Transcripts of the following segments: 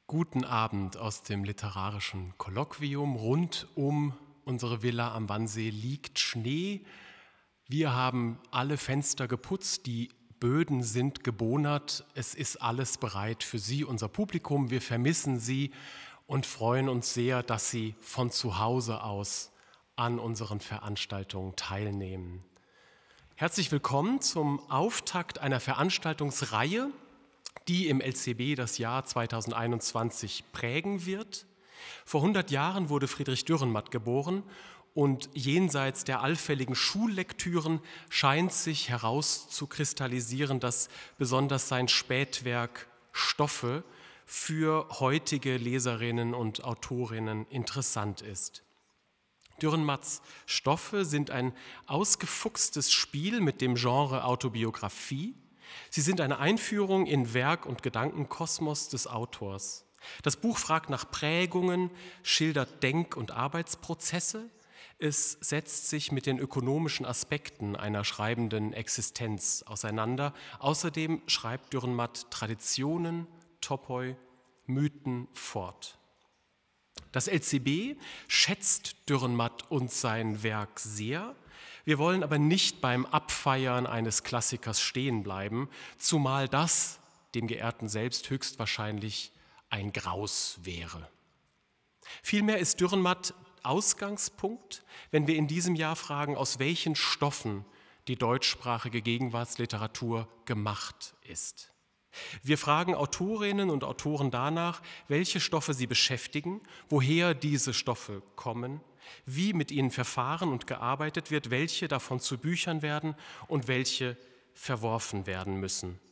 Guten Abend aus dem literarischen Kolloquium. Rund um unsere Villa am Wannsee liegt Schnee. Wir haben alle Fenster geputzt, die Böden sind gebonert. Es ist alles bereit für Sie, unser Publikum. Wir vermissen Sie und freuen uns sehr, dass Sie von zu Hause aus an unseren Veranstaltungen teilnehmen. Herzlich willkommen zum Auftakt einer Veranstaltungsreihe, die im LCB das Jahr 2021 prägen wird. Vor 100 Jahren wurde Friedrich Dürrenmatt geboren und jenseits der allfälligen Schullektüren scheint sich herauszukristallisieren, dass besonders sein Spätwerk Stoffe für heutige Leserinnen und Autorinnen interessant ist. Dürrenmatts Stoffe sind ein ausgefuchstes Spiel mit dem Genre Autobiografie. Sie sind eine Einführung in Werk- und Gedankenkosmos des Autors. Das Buch fragt nach Prägungen, schildert Denk- und Arbeitsprozesse. Es setzt sich mit den ökonomischen Aspekten einer schreibenden Existenz auseinander. Außerdem schreibt Dürrenmatt Traditionen, Topoi, Mythen fort. Das LCB schätzt Dürrenmatt und sein Werk sehr. Wir wollen aber nicht beim Abfeiern eines Klassikers stehen bleiben, zumal das dem Geehrten selbst höchstwahrscheinlich ein Graus wäre. Vielmehr ist Dürrenmatt Ausgangspunkt, wenn wir in diesem Jahr fragen, aus welchen Stoffen die deutschsprachige Gegenwartsliteratur gemacht ist. Wir fragen Autorinnen und Autoren danach, welche Stoffe sie beschäftigen, woher diese Stoffe kommen, wie mit ihnen verfahren und gearbeitet wird, welche davon zu Büchern werden und welche verworfen werden müssen.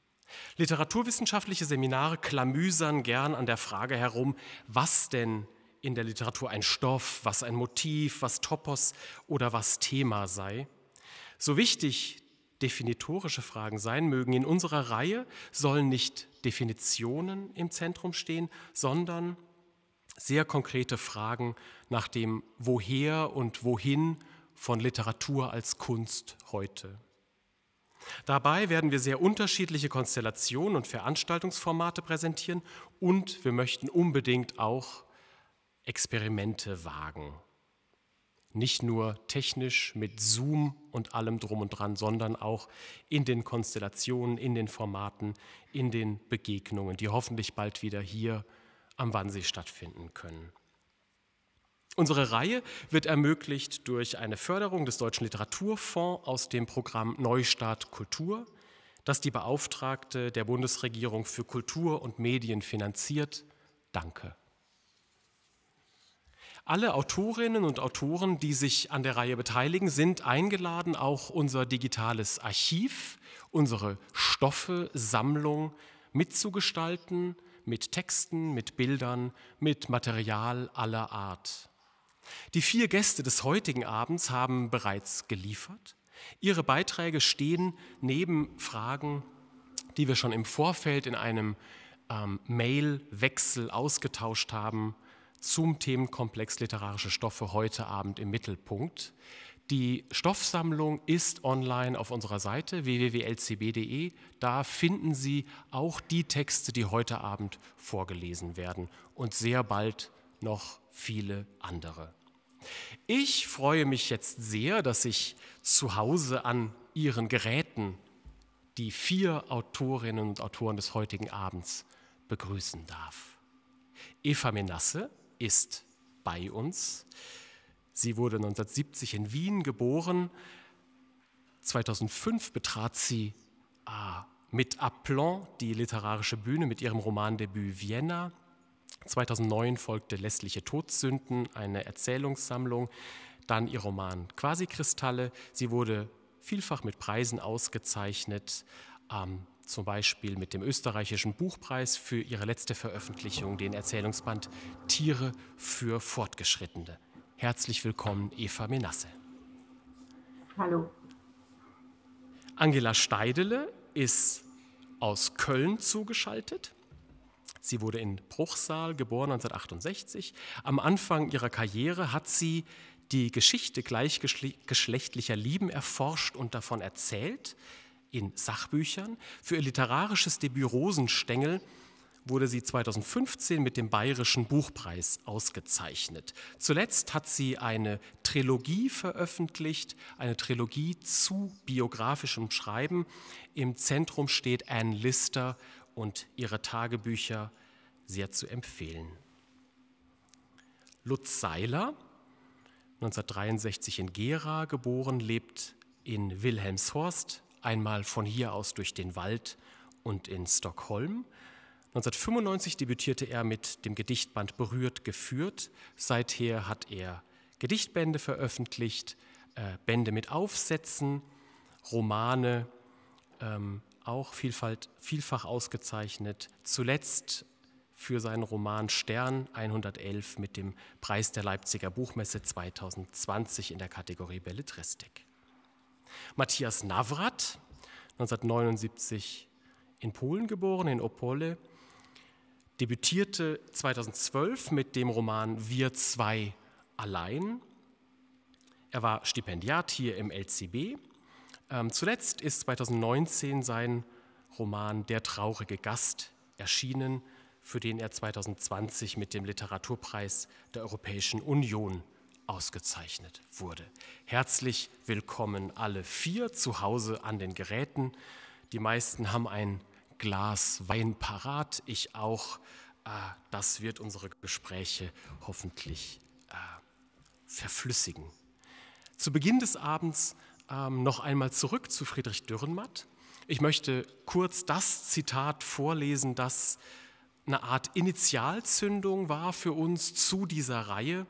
Literaturwissenschaftliche Seminare klamüsern gern an der Frage herum, was denn in der Literatur ein Stoff, was ein Motiv, was Topos oder was Thema sei. So wichtig definitorische Fragen sein mögen, in unserer Reihe sollen nicht Definitionen im Zentrum stehen, sondern sehr konkrete Fragen nach dem Woher und Wohin von Literatur als Kunst heute. Dabei werden wir sehr unterschiedliche Konstellationen und Veranstaltungsformate präsentieren und wir möchten unbedingt auch Experimente wagen. Nicht nur technisch mit Zoom und allem drum und dran, sondern auch in den Konstellationen, in den Formaten, in den Begegnungen, die hoffentlich bald wieder hier am Wannsee stattfinden können. Unsere Reihe wird ermöglicht durch eine Förderung des Deutschen Literaturfonds aus dem Programm Neustart Kultur, das die Beauftragte der Bundesregierung für Kultur und Medien finanziert. Danke. Alle Autorinnen und Autoren, die sich an der Reihe beteiligen, sind eingeladen, auch unser digitales Archiv, unsere Stoffe-Sammlung mitzugestalten, mit Texten, mit Bildern, mit Material aller Art. Die 4 Gäste des heutigen Abends haben bereits geliefert. Ihre Beiträge stehen neben Fragen, die wir schon im Vorfeld in einem Mailwechsel ausgetauscht haben, zum Themenkomplex literarische Stoffe heute Abend im Mittelpunkt. Die Stoffsammlung ist online auf unserer Seite www.lcb.de. Da finden Sie auch die Texte, die heute Abend vorgelesen werden und sehr bald noch viele andere. Ich freue mich jetzt sehr, dass ich zu Hause an Ihren Geräten die 4 Autorinnen und Autoren des heutigen Abends begrüßen darf. Eva Menasse ist bei uns. Sie wurde 1970 in Wien geboren. 2005 betrat sie mit Aplomb die literarische Bühne mit ihrem Romandebüt Vienna. 2009 folgte Lässliche Todsünden, eine Erzählungssammlung, dann ihr Roman Quasikristalle. Sie wurde vielfach mit Preisen ausgezeichnet, zum Beispiel mit dem österreichischen Buchpreis für ihre letzte Veröffentlichung, den Erzählungsband Tiere für Fortgeschrittene. Herzlich willkommen, Eva Menasse. Hallo. Angela Steidele ist aus Köln zugeschaltet. Sie wurde in Bruchsal geboren 1968. Am Anfang ihrer Karriere hat sie die Geschichte gleichgeschlechtlicher Lieben erforscht und davon erzählt in Sachbüchern. Für ihr literarisches Debüt Rosenstengel wurde sie 2015 mit dem Bayerischen Buchpreis ausgezeichnet. Zuletzt hat sie eine Trilogie veröffentlicht, eine Trilogie zu biografischem Schreiben. Im Zentrum steht Anne Lister und ihre Tagebücher, sehr zu empfehlen. Lutz Seiler, 1963 in Gera geboren, lebt in Wilhelmshorst, einmal von hier aus durch den Wald und in Stockholm. 1995 debütierte er mit dem Gedichtband Berührt geführt. Seither hat er Gedichtbände veröffentlicht, Bände mit Aufsätzen, Romane, auch vielfach ausgezeichnet. Zuletzt für seinen Roman Stern 111 mit dem Preis der Leipziger Buchmesse 2020 in der Kategorie Belletristik. Matthias Nawrat, 1979 in Polen geboren, in Opole, debütierte 2012 mit dem Roman Wir zwei allein. Er war Stipendiat hier im LCB. Zuletzt ist 2019 sein Roman Der traurige Gast erschienen, für den er 2020 mit dem Literaturpreis der Europäischen Union ausgezeichnet wurde. Herzlich willkommen alle vier zu Hause an den Geräten. Die meisten haben ein Glas Wein parat, ich auch. Das wird unsere Gespräche hoffentlich verflüssigen. Zu Beginn des Abends noch einmal zurück zu Friedrich Dürrenmatt. Ich möchte kurz das Zitat vorlesen, das eine Art Initialzündung war für uns zu dieser Reihe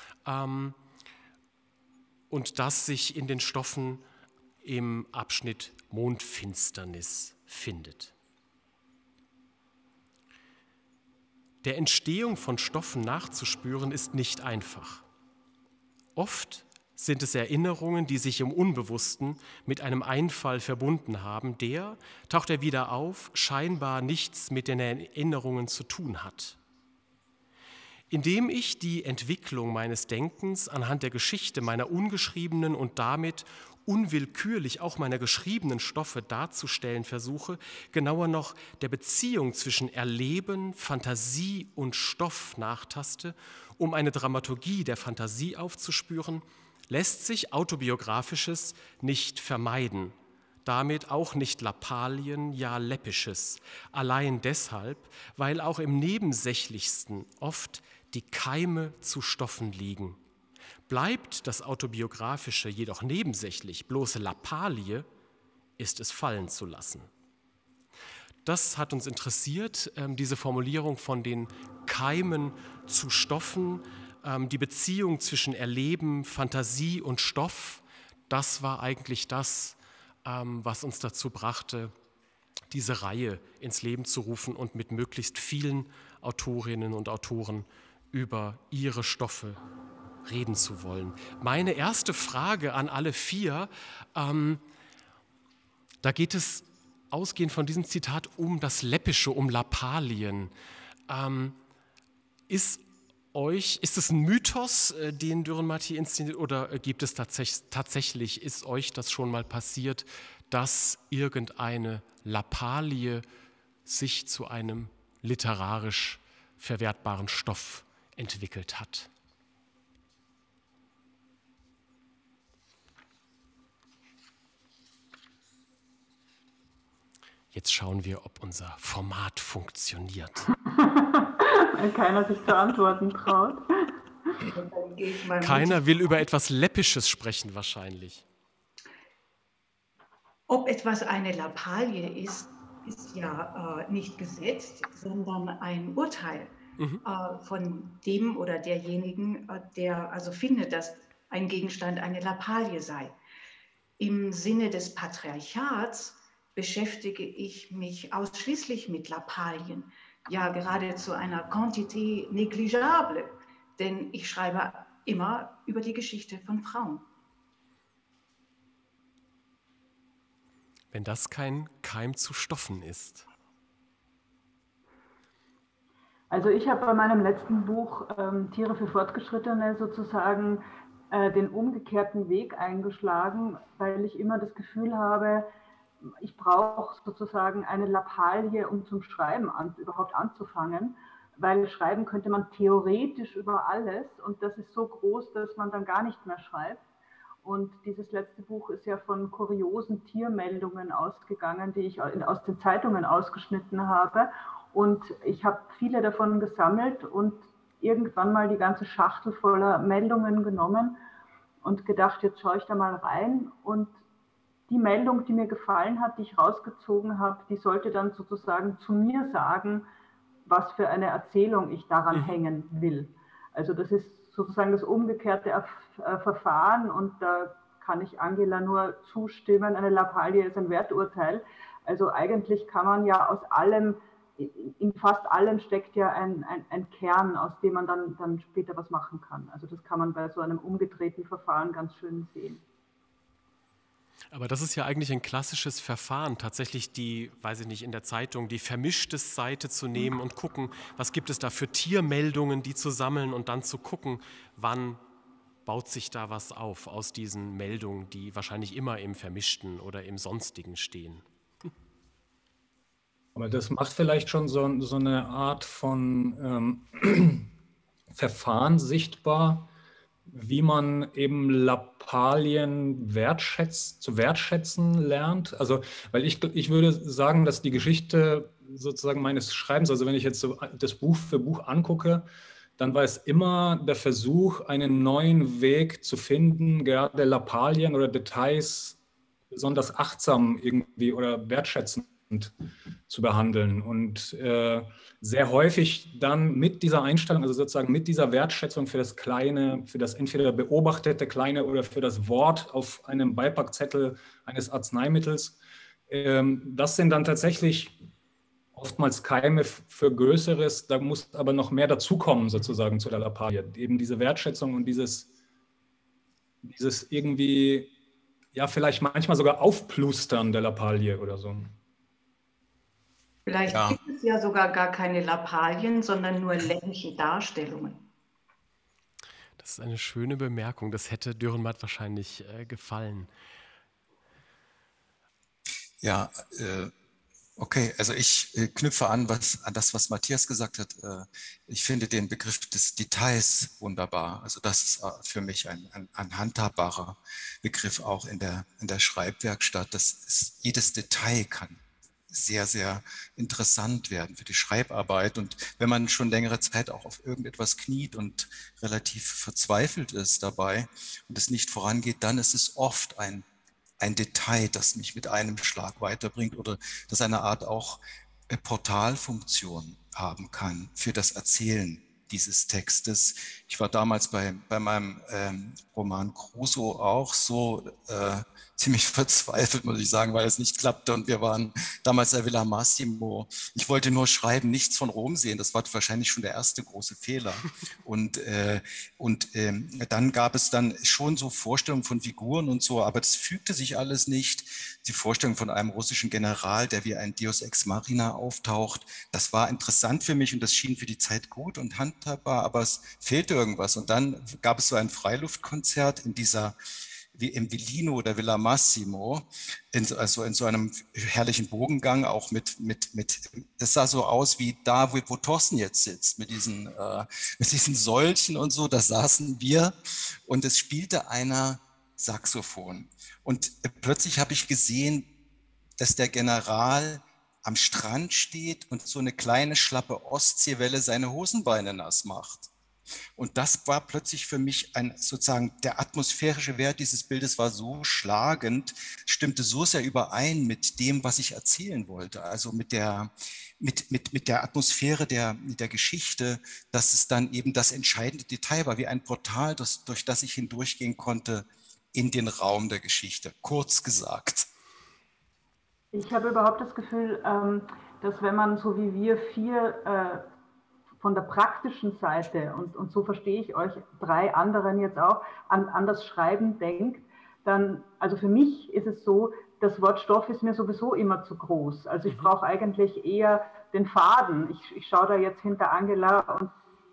und das sich in den Stoffen im Abschnitt Mondfinsternis findet. Der Entstehung von Stoffen nachzuspüren ist nicht einfach. Oft sind es Erinnerungen, die sich im Unbewussten mit einem Einfall verbunden haben, der, taucht er wieder auf, scheinbar nichts mit den Erinnerungen zu tun hat. Indem ich die Entwicklung meines Denkens anhand der Geschichte meiner ungeschriebenen und damit unwillkürlich auch meiner geschriebenen Stoffe darzustellen versuche, genauer noch der Beziehung zwischen Erleben, Fantasie und Stoff nachtaste, um eine Dramaturgie der Fantasie aufzuspüren, lässt sich Autobiografisches nicht vermeiden, damit auch nicht Lappalien, ja Läppisches, allein deshalb, weil auch im Nebensächlichsten oft die Keime zu Stoffen liegen. Bleibt das Autobiografische jedoch nebensächlich, bloße Lappalie, ist es fallen zu lassen. Das hat uns interessiert, diese Formulierung von den Keimen zu Stoffen, die Beziehung zwischen Erleben, Fantasie und Stoff, das war eigentlich das, was uns dazu brachte, diese Reihe ins Leben zu rufen und mit möglichst vielen Autorinnen und Autoren über ihre Stoffe reden zu wollen. Meine erste Frage an alle vier, da geht es ausgehend von diesem Zitat um das Läppische, um Lappalien. Ist es ein Mythos, den Dürrenmatt hier inszeniert, oder gibt es tatsächlich, ist euch das schon mal passiert, dass irgendeine Lappalie sich zu einem literarisch verwertbaren Stoff entwickelt hat? Jetzt schauen wir, ob unser Format funktioniert. Weil keiner sich zu antworten traut. Keiner will über etwas Läppisches sprechen wahrscheinlich. Ob etwas eine Lappalie ist, ist ja nicht gesetzt, sondern ein Urteil von dem oder derjenigen, der also findet, dass ein Gegenstand eine Lappalie sei. Im Sinne des Patriarchats beschäftige ich mich ausschließlich mit Lappalien, ja geradezu einer Quantité négligeable, denn ich schreibe immer über die Geschichte von Frauen. Wenn das kein Keim zu Stoffen ist. Also ich habe bei meinem letzten Buch Tiere für Fortgeschrittene sozusagen den umgekehrten Weg eingeschlagen, weil ich immer das Gefühl habe, ich brauche sozusagen eine Lappalie, um zum Schreiben überhaupt anzufangen, weil schreiben könnte man theoretisch über alles und das ist so groß, dass man dann gar nicht mehr schreibt. Und dieses letzte Buch ist ja von kuriosen Tiermeldungen ausgegangen, die ich aus den Zeitungen ausgeschnitten habe. Und ich habe viele davon gesammelt und irgendwann mal die ganze Schachtel voller Meldungen genommen und gedacht, jetzt schaue ich da mal rein. Und die Meldung, die mir gefallen hat, die ich rausgezogen habe, die sollte dann sozusagen zu mir sagen, was für eine Erzählung ich daran hängen will. Also das ist sozusagen das umgekehrte Verfahren und da kann ich Angela nur zustimmen, eine Lappalie ist ein Werturteil. Also eigentlich kann man ja aus allem, in fast allem steckt ja ein Kern, aus dem man dann später was machen kann. Also das kann man bei so einem umgedrehten Verfahren ganz schön sehen. Aber das ist ja eigentlich ein klassisches Verfahren, tatsächlich die, weiß ich nicht, in der Zeitung die vermischte Seite zu nehmen und gucken, was gibt es da für Tiermeldungen, die zu sammeln und dann zu gucken, wann baut sich da was auf aus diesen Meldungen, die wahrscheinlich immer im Vermischten oder im Sonstigen stehen. Aber das macht vielleicht schon so eine Art von Verfahren sichtbar, wie man eben Lappalien zu wertschätzen lernt. Also, weil ich würde sagen, dass die Geschichte sozusagen meines Schreibens, also wenn ich jetzt so das Buch für Buch angucke, dann war es immer der Versuch, einen neuen Weg zu finden, gerade Lappalien oder Details besonders achtsam irgendwie oder wertschätzend zu behandeln und sehr häufig dann mit dieser Einstellung, also sozusagen mit dieser Wertschätzung für das Kleine, für das entweder beobachtete Kleine oder für das Wort auf einem Beipackzettel eines Arzneimittels, das sind dann tatsächlich oftmals Keime für Größeres, da muss aber noch mehr dazukommen sozusagen zu der Lappalie, eben diese Wertschätzung und dieses irgendwie, ja vielleicht manchmal sogar Aufplustern der Lappalie oder so. Vielleicht gibt es ja sogar gar keine Lappalien, sondern nur ländliche Darstellungen. Das ist eine schöne Bemerkung. Das hätte Dürrenmatt wahrscheinlich gefallen. Ja, okay. Also ich knüpfe an das, was Matthias gesagt hat. Ich finde den Begriff des Details wunderbar. Also das ist für mich ein handhabbarer Begriff auch in der Schreibwerkstatt. Jedes Detail kann sehr, sehr interessant werden für die Schreibarbeit. Und wenn man schon längere Zeit auch auf irgendetwas kniet und relativ verzweifelt ist dabei und es nicht vorangeht, dann ist es oft ein Detail, das mich mit einem Schlag weiterbringt oder das eine Art auch Portalfunktion haben kann für das Erzählen dieses Textes. Ich war damals bei meinem Roman Crusoe auch so ziemlich verzweifelt, muss ich sagen, weil es nicht klappte und wir waren damals bei Villa Massimo. Ich wollte nur schreiben, nichts von Rom sehen. Das war wahrscheinlich schon der erste große Fehler. Und dann gab es dann schon so Vorstellungen von Figuren und so, aber das fügte sich alles nicht. Die Vorstellung von einem russischen General, der wie ein Deus Ex Machina auftaucht, das war interessant für mich und das schien für die Zeit gut und handhabbar, aber es fehlte irgendwas. Und dann gab es so ein Freiluftkonzert wie im Villino oder Villa Massimo, also in so einem herrlichen Bogengang, auch das sah so aus wie da, wo Thorsten jetzt sitzt, mit diesen Säulchen und so, da saßen wir und es spielte einer Saxophon. Und plötzlich habe ich gesehen, dass der General am Strand steht und so eine kleine schlappe Ostseewelle seine Hosenbeine nass macht. Und das war plötzlich für mich sozusagen der atmosphärische Wert dieses Bildes war so schlagend, stimmte so sehr überein mit dem, was ich erzählen wollte, also mit der Atmosphäre der Geschichte, dass es dann eben das entscheidende Detail war, wie ein Portal, durch das ich hindurchgehen konnte in den Raum der Geschichte, kurz gesagt. Ich habe überhaupt das Gefühl, dass wenn man so wie wir vier von der praktischen Seite, und so verstehe ich euch drei anderen jetzt auch, an das Schreiben denkt, dann, also für mich ist es so, das Wort Stoff ist mir sowieso immer zu groß. Also ich brauche eigentlich eher den Faden. Ich schaue da jetzt hinter Angela und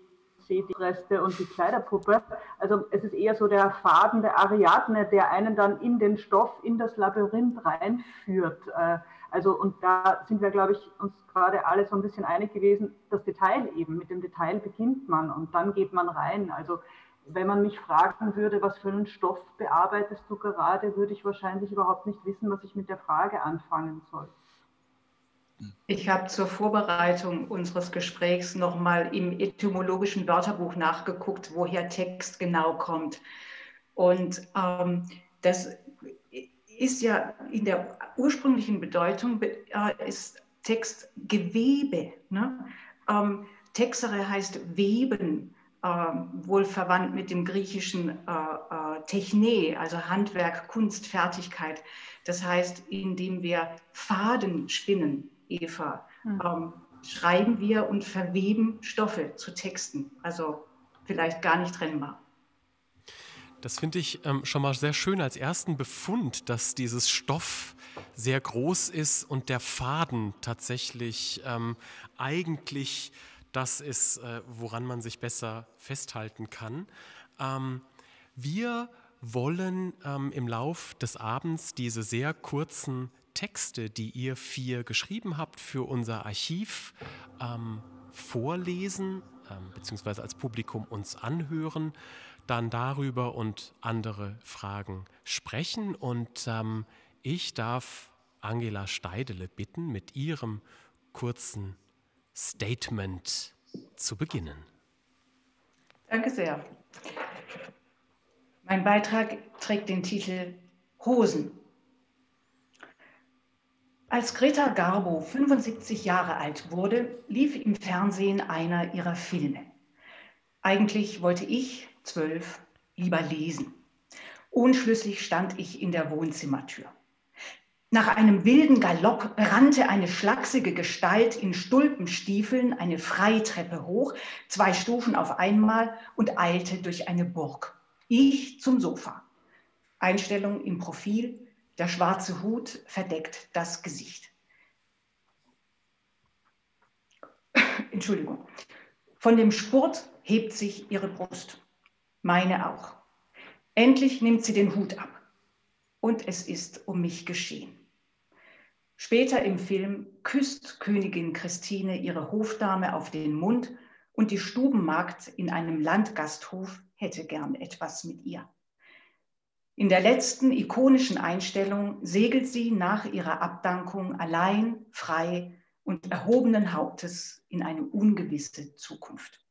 sehe die Reste und die Kleiderpuppe. Also es ist eher so der Faden der Ariadne, der einen dann in den Stoff, in das Labyrinth reinführt. Also und da sind wir, glaube ich, uns gerade alle so ein bisschen einig gewesen, das Detail eben, mit dem Detail beginnt man und dann geht man rein. Also wenn man mich fragen würde, was für einen Stoff bearbeitest du gerade, würde ich wahrscheinlich überhaupt nicht wissen, was ich mit der Frage anfangen soll. Ich habe zur Vorbereitung unseres Gesprächs nochmal im etymologischen Wörterbuch nachgeguckt, woher Text genau kommt. Und das ist ja in der ursprünglichen Bedeutung ist Text Gewebe. Ne? Texere heißt weben, wohl verwandt mit dem griechischen Techne, also Handwerk, Kunst, Fertigkeit. Das heißt, indem wir Faden spinnen, Eva, schreiben wir und verweben Stoffe zu Texten, also vielleicht gar nicht trennbar. Das finde ich schon mal sehr schön als ersten Befund, dass dieses Stoff sehr groß ist und der Faden tatsächlich eigentlich das ist, woran man sich besser festhalten kann. Wir wollen im Lauf des Abends diese sehr kurzen Texte, die ihr 4 geschrieben habt, für unser Archiv vorlesen, beziehungsweise als Publikum uns anhören, dann darüber und andere Fragen sprechen. Und ich darf Angela Steidele bitten, mit ihrem kurzen Statement zu beginnen. Danke sehr. Mein Beitrag trägt den Titel Hosen. Als Greta Garbo 75 Jahre alt wurde, lief im Fernsehen einer ihrer Filme. Eigentlich wollte ich, 12, lieber lesen. Unschlüssig stand ich in der Wohnzimmertür. Nach einem wilden Galopp rannte eine schlachsige Gestalt in Stulpenstiefeln eine Freitreppe hoch, 2 Stufen auf einmal und eilte durch eine Burg. Ich zum Sofa. Einstellung im Profil, der schwarze Hut verdeckt das Gesicht. Entschuldigung. Von dem Spurt hebt sich ihre Brust. Meine auch. Endlich nimmt sie den Hut ab. Und es ist um mich geschehen. Später im Film küsst Königin Christine ihre Hofdame auf den Mund und die Stubenmagd in einem Landgasthof hätte gern etwas mit ihr. In der letzten ikonischen Einstellung segelt sie nach ihrer Abdankung allein, frei und erhobenen Hauptes in eine ungewisse Zukunft.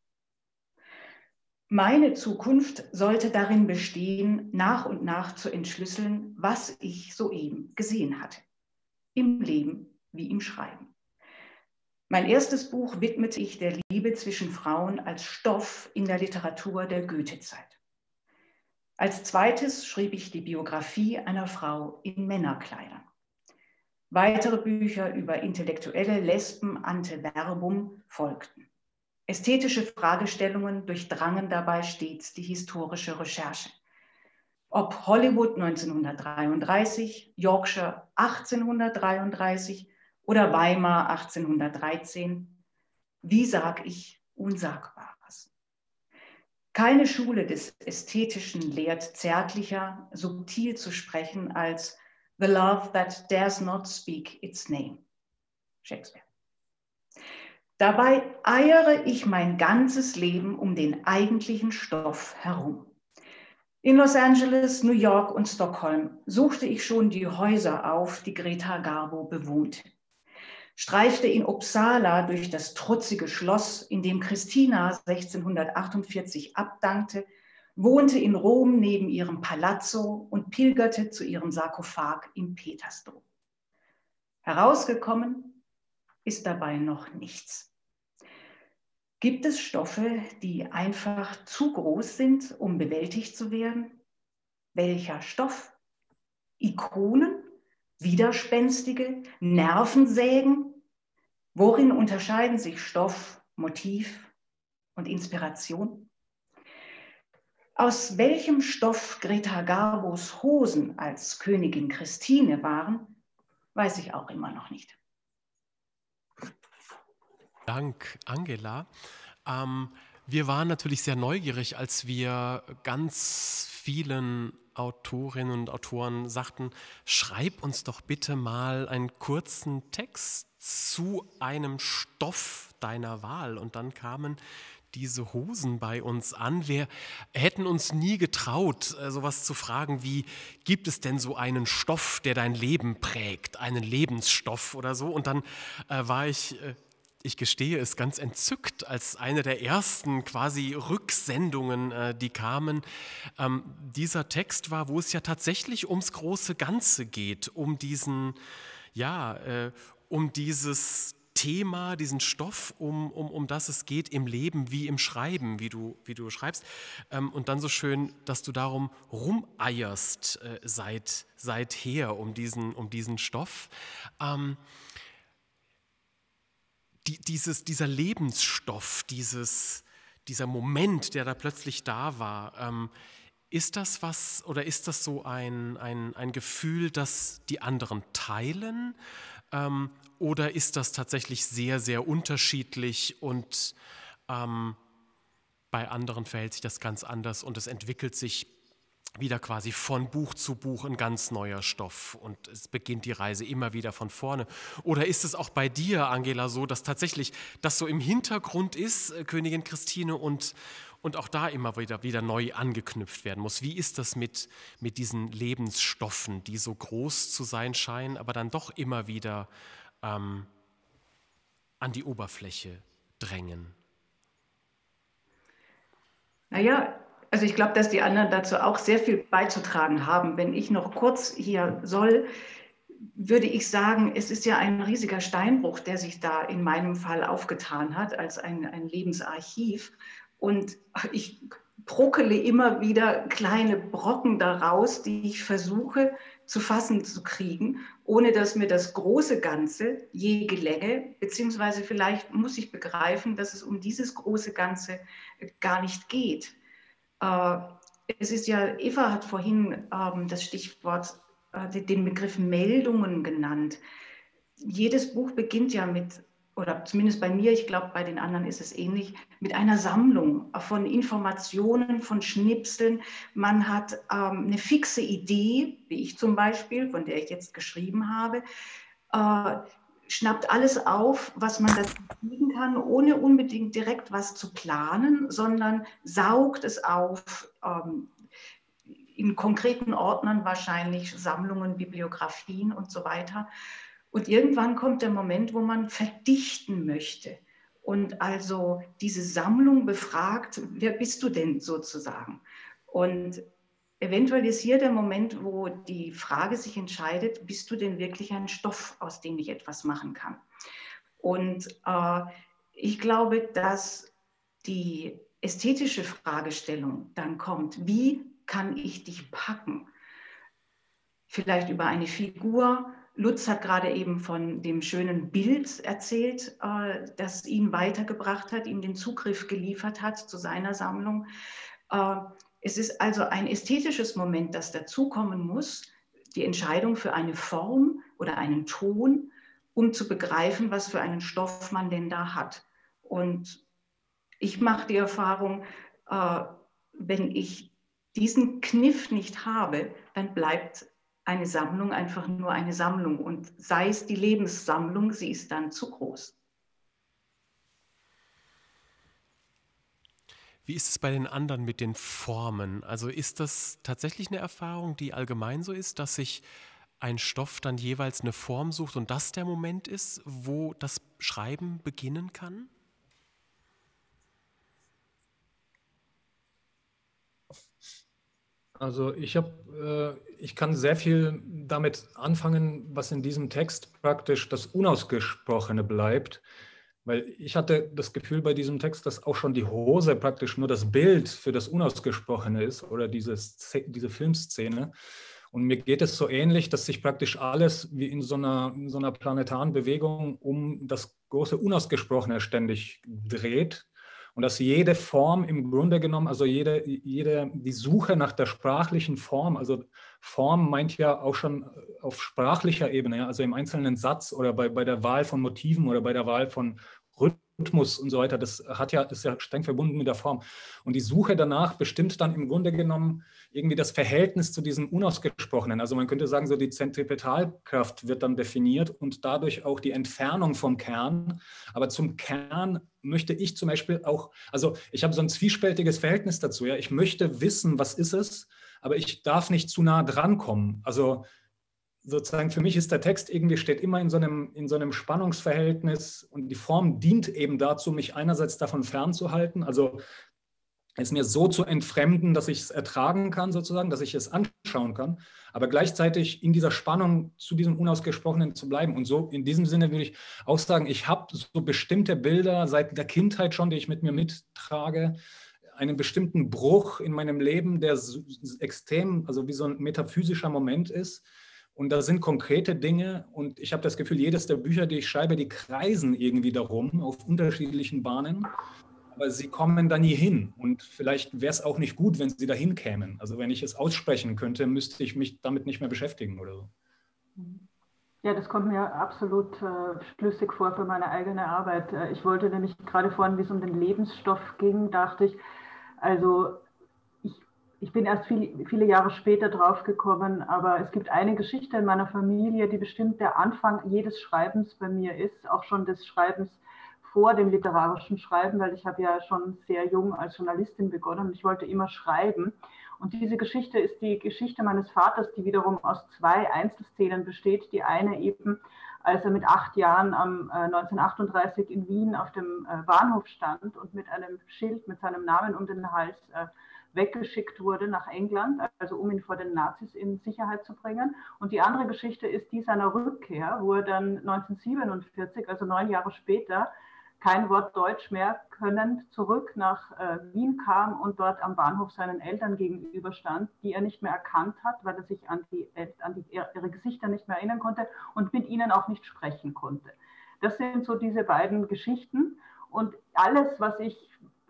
Meine Zukunft sollte darin bestehen, nach und nach zu entschlüsseln, was ich soeben gesehen hatte. Im Leben wie im Schreiben. Mein erstes Buch widmete ich der Liebe zwischen Frauen als Stoff in der Literatur der Goethezeit. Als zweites schrieb ich die Biografie einer Frau in Männerkleidern. Weitere Bücher über intellektuelle Lesben ante verbum folgten. Ästhetische Fragestellungen durchdrangen dabei stets die historische Recherche. Ob Hollywood 1933, Yorkshire 1833 oder Weimar 1813, wie sag ich Unsagbares? Keine Schule des Ästhetischen lehrt zärtlicher, subtil zu sprechen als The love that dares not speak its name. Shakespeare. Dabei eiere ich mein ganzes Leben um den eigentlichen Stoff herum. In Los Angeles, New York und Stockholm suchte ich schon die Häuser auf, die Greta Garbo bewohnte. Streifte in Uppsala durch das trutzige Schloss, in dem Christina 1648 abdankte, wohnte in Rom neben ihrem Palazzo und pilgerte zu ihrem Sarkophag im Petersdom. Herausgekommen ist dabei noch nichts. Gibt es Stoffe, die einfach zu groß sind, um bewältigt zu werden? Welcher Stoff? Ikonen? Widerspenstige? Nervensägen? Worin unterscheiden sich Stoff, Motiv und Inspiration? Aus welchem Stoff Greta Garbos Hosen als Königin Christine waren, weiß ich auch immer noch nicht. Dank, Angela. Wir waren natürlich sehr neugierig, als wir ganz vielen Autorinnen und Autoren sagten, schreib uns doch bitte mal einen kurzen Text zu einem Stoff deiner Wahl. Und dann kamen diese Hosen bei uns an. Wir hätten uns nie getraut, sowas zu fragen wie, gibt es denn so einen Stoff, der dein Leben prägt, einen Lebensstoff oder so? Und dann war ich gestehe es, ganz entzückt, als eine der ersten quasi Rücksendungen, die kamen, dieser Text war, wo es ja tatsächlich ums große Ganze geht, um diesen, um dieses Thema, diesen Stoff, um das es geht im Leben wie im Schreiben, wie du schreibst. Und dann so schön, dass du darum rumeierst seither um diesen Stoff. Dieser Lebensstoff, dieser Moment, der da plötzlich da war, ist das was oder ist das so ein Gefühl, das die anderen teilen? Oder ist das tatsächlich sehr, sehr unterschiedlich und bei anderen verhält sich das ganz anders und es entwickelt sich wieder quasi von Buch zu Buch ein ganz neuer Stoff und es beginnt die Reise immer wieder von vorne. Oder ist es auch bei dir, Angela, so, dass tatsächlich das so im Hintergrund ist, Königin Christine, und auch da immer wieder neu angeknüpft werden muss? Wie ist das mit diesen Lebensstoffen, die so groß zu sein scheinen, aber dann doch immer wieder an die Oberfläche drängen? Naja, also ich glaube, dass die anderen dazu auch sehr viel beizutragen haben. Wenn ich noch kurz hier soll, würde ich sagen, es ist ja ein riesiger Steinbruch, der sich da in meinem Fall aufgetan hat, als ein Lebensarchiv. Und ich bruckele immer wieder kleine Brocken daraus, die ich versuche zu fassen zu kriegen, ohne dass mir das große Ganze je gelänge, beziehungsweise vielleicht muss ich begreifen, dass es um dieses große Ganze gar nicht geht. Es ist ja, Eva hat vorhin das Stichwort, den Begriff Meldungen genannt. Jedes Buch beginnt ja mit, oder zumindest bei mir, ich glaube, bei den anderen ist es ähnlich, mit einer Sammlung von Informationen, von Schnipseln. Man hat eine fixe Idee, wie ich zum Beispiel, von der ich jetzt geschrieben habe, schnappt alles auf, was man dazu kriegen kann, ohne unbedingt direkt was zu planen, sondern saugt es auf, in konkreten Ordnern wahrscheinlich, Sammlungen, Bibliografien und so weiter. Und irgendwann kommt der Moment, wo man verdichten möchte und also diese Sammlung befragt, wer bist du denn sozusagen? Und eventuell ist hier der Moment, wo die Frage sich entscheidet, bist du denn wirklich ein Stoff, aus dem ich etwas machen kann? Und ich glaube, dass die ästhetische Fragestellung dann kommt, wie kann ich dich packen? Vielleicht über eine Figur. Lutz hat gerade eben von dem schönen Bild erzählt, das ihn weitergebracht hat, ihm den Zugriff geliefert hat zu seiner Sammlung. Es ist also ein ästhetisches Moment, das dazukommen muss, die Entscheidung für eine Form oder einen Ton, um zu begreifen, was für einen Stoff man denn da hat. Und ich mache die Erfahrung, wenn ich diesen Kniff nicht habe, dann bleibt eine Sammlung einfach nur eine Sammlung. Und sei es die Lebenssammlung, sie ist dann zu groß. Wie ist es bei den anderen mit den Formen? Also ist das tatsächlich eine Erfahrung, die allgemein so ist, dass sich ein Stoff dann jeweils eine Form sucht und das der Moment ist, wo das Schreiben beginnen kann? Also ich kann sehr viel damit anfangen, was in diesem Text praktisch das Unausgesprochene bleibt, weil ich hatte das Gefühl bei diesem Text, dass auch schon die Hose praktisch nur das Bild für das Unausgesprochene ist oder diese Filmszene. Und mir geht es so ähnlich, dass sich praktisch alles wie in so einer planetaren Bewegung um das große Unausgesprochene ständig dreht. Und dass jede Form im Grunde genommen, also die Suche nach der sprachlichen Form, also Form meint ja auch schon auf sprachlicher Ebene, ja, also im einzelnen Satz oder bei der Wahl von Motiven oder bei der Wahl von Rhythmus und so weiter, das ist ja streng verbunden mit der Form. Und die Suche danach bestimmt dann im Grunde genommen irgendwie das Verhältnis zu diesem Unausgesprochenen. Also man könnte sagen, so die Zentripetalkraft wird dann definiert und dadurch auch die Entfernung vom Kern. Aber zum Kern möchte ich zum Beispiel auch, also ich habe so ein zwiespältiges Verhältnis dazu. Ja? Ich möchte wissen, was ist es, aber ich darf nicht zu nah drankommen. Also sozusagen für mich ist der Text irgendwie, steht immer in so einem Spannungsverhältnis und die Form dient eben dazu, mich einerseits davon fernzuhalten, also es mir so zu entfremden, dass ich es ertragen kann sozusagen, dass ich es anschauen kann, aber gleichzeitig in dieser Spannung zu diesem Unausgesprochenen zu bleiben. Und so in diesem Sinne würde ich auch sagen, ich habe so bestimmte Bilder seit der Kindheit schon, die ich mit mir mittrage, einen bestimmten Bruch in meinem Leben, der extrem, also wie so ein metaphysischer Moment ist. Und da sind konkrete Dinge und ich habe das Gefühl, jedes der Bücher, die ich schreibe, die kreisen irgendwie darum auf unterschiedlichen Bahnen, aber sie kommen da nie hin. Und vielleicht wäre es auch nicht gut, wenn sie dahin kämen. Also wenn ich es aussprechen könnte, müsste ich mich damit nicht mehr beschäftigen oder so. Ja, das kommt mir absolut schlüssig vor für meine eigene Arbeit. Ich wollte nämlich gerade vorhin, wie es um den Lebensstoff ging, dachte ich, also ich bin erst viele Jahre später draufgekommen, aber es gibt eine Geschichte in meiner Familie, die bestimmt der Anfang jedes Schreibens bei mir ist, auch schon des Schreibens vor dem literarischen Schreiben, weil ich habe ja schon sehr jung als Journalistin begonnen und ich wollte immer schreiben. Und diese Geschichte ist die Geschichte meines Vaters, die wiederum aus 2 Einzelszenen besteht. Die eine eben, als er mit 8 Jahren 1938 in Wien auf dem Bahnhof stand und mit einem Schild mit seinem Namen um den Hals weggeschickt wurde nach England, also um ihn vor den Nazis in Sicherheit zu bringen. Und die andere Geschichte ist die seiner Rückkehr, wo er dann 1947, also 9 Jahre später, kein Wort Deutsch mehr könnend zurück nach Wien kam und dort am Bahnhof seinen Eltern gegenüberstand, die er nicht mehr erkannt hat, weil er sich an ihre Gesichter nicht mehr erinnern konnte und mit ihnen auch nicht sprechen konnte. Das sind so diese beiden Geschichten und alles, was ich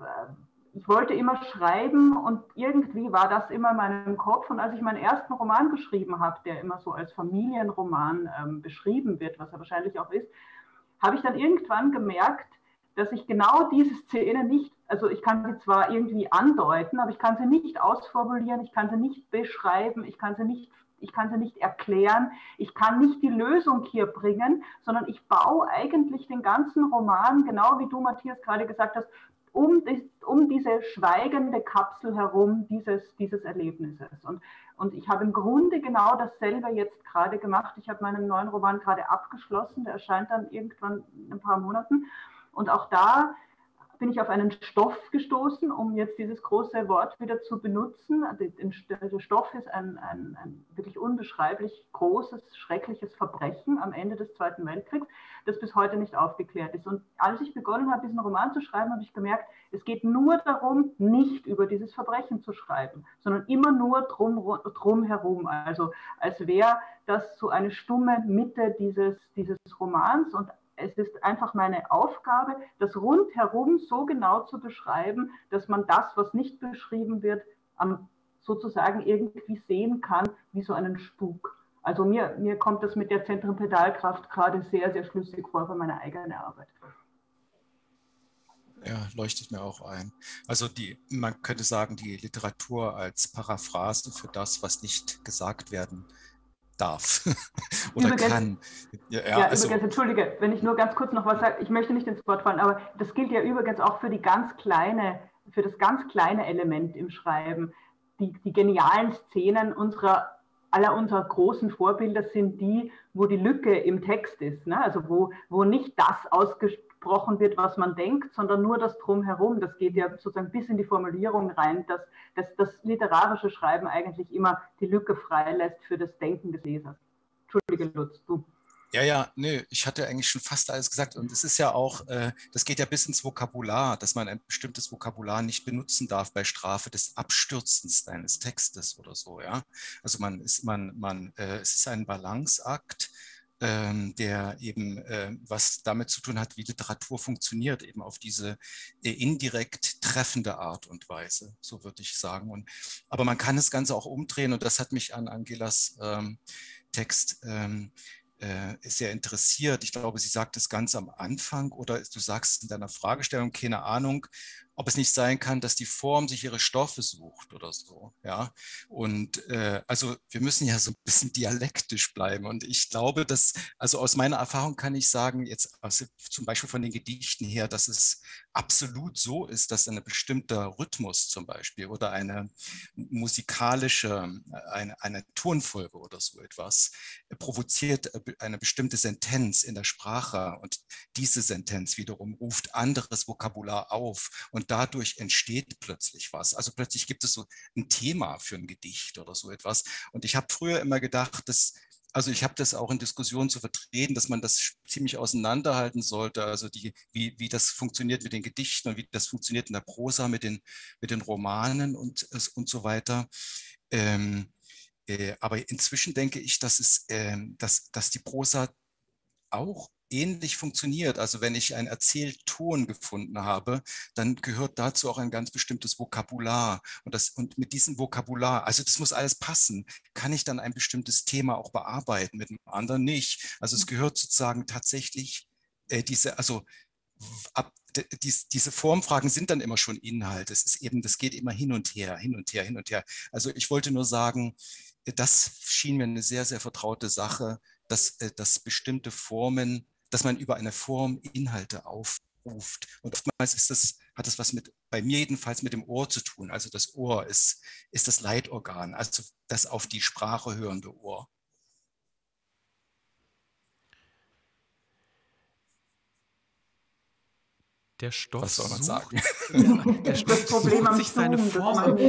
wollte immer schreiben und irgendwie war das immer in meinem Kopf. Und als ich meinen ersten Roman geschrieben habe, der immer so als Familienroman beschrieben wird, was er wahrscheinlich auch ist, habe ich dann irgendwann gemerkt, dass ich genau diese Szene nicht, also ich kann sie zwar irgendwie andeuten, aber ich kann sie nicht ausformulieren, ich kann sie nicht beschreiben, ich kann sie nicht erklären, ich kann nicht die Lösung hier bringen, sondern ich baue eigentlich den ganzen Roman, genau wie du, Matthias, gerade gesagt hast, um diese schweigende Kapsel herum dieses Erlebnisses. Und ich habe im Grunde genau dasselbe jetzt gerade gemacht. Ich habe meinen neuen Roman gerade abgeschlossen, der erscheint dann irgendwann in ein paar Monaten. Und auch da bin ich auf einen Stoff gestoßen, um jetzt dieses große Wort wieder zu benutzen. Der Stoff ist ein wirklich unbeschreiblich großes, schreckliches Verbrechen am Ende des Zweiten Weltkriegs, das bis heute nicht aufgeklärt ist. Und als ich begonnen habe, diesen Roman zu schreiben, habe ich gemerkt, es geht nur darum, nicht über dieses Verbrechen zu schreiben, sondern immer nur drum herum. Also als wäre das so eine stumme Mitte dieses Romans und es ist einfach meine Aufgabe, das rundherum so genau zu beschreiben, dass man das, was nicht beschrieben wird, sozusagen irgendwie sehen kann, wie so einen Spuk. Also mir kommt das mit der Zentripetalkraft gerade sehr, sehr schlüssig vor für meine eigene Arbeit. Ja, leuchtet mir auch ein. Also man könnte sagen, die Literatur als Paraphrase für das, was nicht gesagt werden darf oder übrigens, kann. Übrigens, entschuldige, wenn ich nur ganz kurz noch was sage, ich möchte nicht ins Wort fallen, aber das gilt ja übrigens auch für das ganz kleine Element im Schreiben. Die genialen Szenen aller unserer großen Vorbilder sind die, wo die Lücke im Text ist, ne? Also wo nicht das ausgesprochen wird, was man denkt, sondern nur das Drumherum. Das geht ja sozusagen bis in die Formulierung rein, dass das literarische Schreiben eigentlich immer die Lücke freilässt für das Denken des Lesers. Entschuldige, Lutz, du. Ja, nee, ich hatte eigentlich schon fast alles gesagt. Und es ist ja auch, das geht ja bis ins Vokabular, dass man ein bestimmtes Vokabular nicht benutzen darf bei Strafe des Abstürzens eines Textes oder so, ja. Also es ist ein Balanceakt, der eben was damit zu tun hat, wie Literatur funktioniert, eben auf diese indirekt treffende Art und Weise, so würde ich sagen. Aber man kann das Ganze auch umdrehen und das hat mich an Angelas Text sehr interessiert. Ich glaube, sie sagt es ganz am Anfang oder du sagst in deiner Fragestellung, keine Ahnung, ob es nicht sein kann, dass die Form sich ihre Stoffe sucht oder so. Ja? Und also wir müssen ja so ein bisschen dialektisch bleiben. Und ich glaube, dass, also aus meiner Erfahrung kann ich sagen, jetzt also zum Beispiel von den Gedichten her, dass es absolut so ist, dass ein bestimmter Rhythmus zum Beispiel oder eine musikalische, eine Tonfolge oder so etwas provoziert eine bestimmte Sentenz in der Sprache und diese Sentenz wiederum ruft anderes Vokabular auf und dadurch entsteht plötzlich was. Also plötzlich gibt es so ein Thema für ein Gedicht oder so etwas. Und ich habe früher immer gedacht, dass also ich habe das auch in Diskussionen zu vertreten, dass man das ziemlich auseinanderhalten sollte, also wie das funktioniert mit den Gedichten und wie das funktioniert in der Prosa mit den Romanen und so weiter. Aber inzwischen denke ich, dass die Prosa auch ähnlich funktioniert. Also wenn ich einen Erzählton gefunden habe, dann gehört dazu auch ein ganz bestimmtes Vokabular. Und mit diesem Vokabular, also das muss alles passen, kann ich dann ein bestimmtes Thema auch bearbeiten, mit dem anderen nicht. Also es gehört sozusagen tatsächlich diese Formfragen sind dann immer schon Inhalt. Das geht immer hin und her, hin und her, hin und her. Also ich wollte nur sagen, das schien mir eine sehr, sehr vertraute Sache, dass bestimmte Formen, dass man über eine Form Inhalte aufruft. Und oftmals hat das was bei mir jedenfalls mit dem Ohr zu tun. Also das Ohr ist das Leitorgan, also das auf die Sprache hörende Ohr. Der Stoff was soll man sagen? Der Stoff sucht sich seine Form.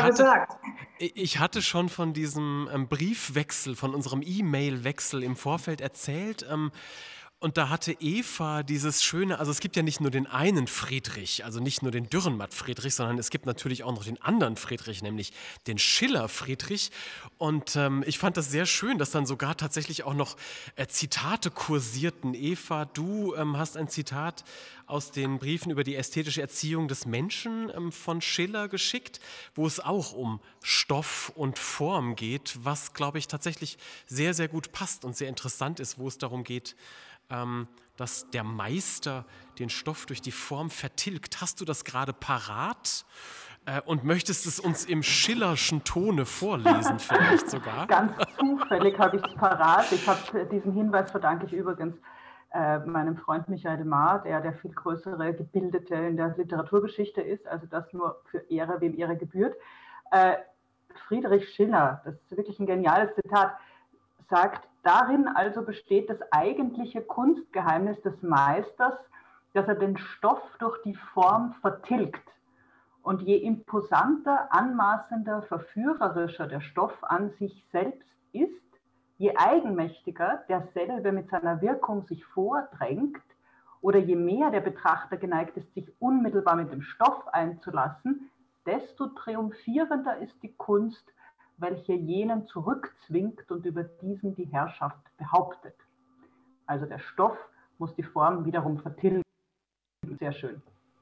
Ich hatte schon von diesem Briefwechsel, von unserem E-Mail-Wechsel im Vorfeld erzählt. Und da hatte Eva dieses schöne, also es gibt ja nicht nur den einen Friedrich, also nicht nur den Dürrenmatt-Friedrich, sondern es gibt natürlich auch noch den anderen Friedrich, nämlich den Schiller-Friedrich. Und ich fand das sehr schön, dass dann sogar tatsächlich auch noch Zitate kursierten. Eva, du hast ein Zitat aus den Briefen über die ästhetische Erziehung des Menschen von Schiller geschickt, wo es auch um Stoff und Form geht, was, glaube ich, tatsächlich sehr, sehr gut passt und sehr interessant ist, wo es darum geht, dass der Meister den Stoff durch die Form vertilgt. Hast du das gerade parat und möchtest es uns im schillerschen Tone vorlesen vielleicht sogar? Ganz zufällig habe ich es parat. Diesen Hinweis verdanke ich übrigens meinem Freund Michael Maar, der viel größere Gebildete in der Literaturgeschichte ist, also das nur für Ehre, wem Ehre gebührt. Friedrich Schiller, das ist wirklich ein geniales Zitat, sagt, darin also besteht das eigentliche Kunstgeheimnis des Meisters, dass er den Stoff durch die Form vertilgt. Und je imposanter, anmaßender, verführerischer der Stoff an sich selbst ist, je eigenmächtiger derselbe mit seiner Wirkung sich vordrängt oder je mehr der Betrachter geneigt ist, sich unmittelbar mit dem Stoff einzulassen, desto triumphierender ist die Kunst, welche jenen zurückzwingt und über diesen die Herrschaft behauptet. Also der Stoff muss die Form wiederum vertilgen. Sehr schön.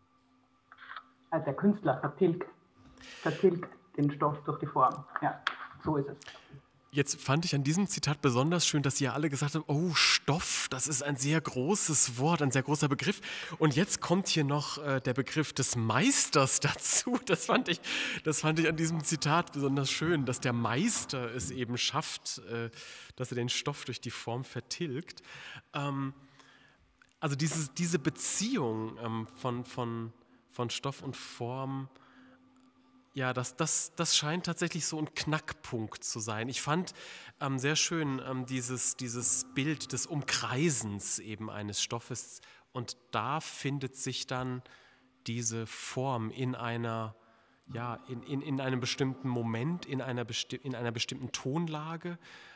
Also der Künstler vertilgt den Stoff durch die Form. Ja, so ist es. Jetzt fand ich an diesem Zitat besonders schön, dass Sie ja alle gesagt haben, oh, Stoff, das ist ein sehr großes Wort, ein sehr großer Begriff. Und jetzt kommt hier noch der Begriff des Meisters dazu. Das fand ich an diesem Zitat besonders schön, dass der Meister es eben schafft, dass er den Stoff durch die Form vertilgt. Also diese Beziehung von Stoff und Form, ja, das scheint tatsächlich so ein Knackpunkt zu sein. Ich fand sehr schön dieses Bild des Umkreisens eben eines Stoffes und da findet sich dann diese Form in einem bestimmten Moment, in einer bestimmten Tonlage.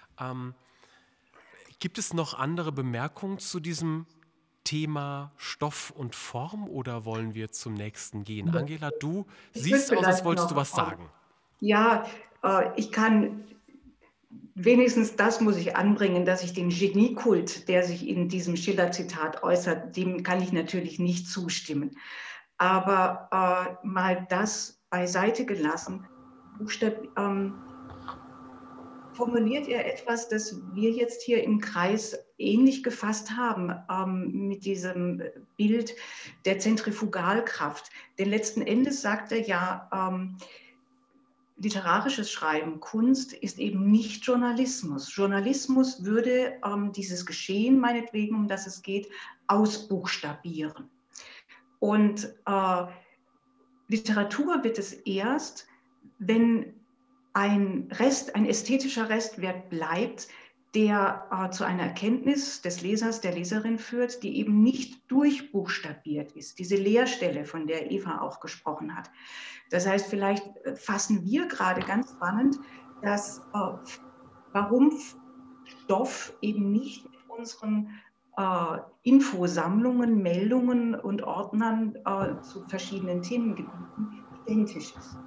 Gibt es noch andere Bemerkungen zu diesem Thema Stoff und Form oder wollen wir zum nächsten gehen? Angela, du siehst aus, als wolltest du was sagen. Ja, ich kann wenigstens das muss ich anbringen, dass ich den Geniekult, der sich in diesem Schiller-Zitat äußert, dem kann ich natürlich nicht zustimmen. Aber formuliert er etwas, das wir jetzt hier im Kreis ähnlich gefasst haben, mit diesem Bild der Zentrifugalkraft. Denn letzten Endes sagt er ja, literarisches Schreiben, Kunst ist eben nicht Journalismus. Journalismus würde dieses Geschehen, meinetwegen, um das es geht, ausbuchstabieren. Und Literatur wird es erst, wenn ein ästhetischer Restwert bleibt, der zu einer Erkenntnis des Lesers, der Leserin führt, die eben nicht durchbuchstabiert ist. Diese Leerstelle, von der Eva auch gesprochen hat. Das heißt, vielleicht fassen wir gerade ganz spannend, dass, warum Stoff eben nicht mit unseren Infosammlungen, Meldungen und Ordnern zu verschiedenen Themengebieten identisch ist.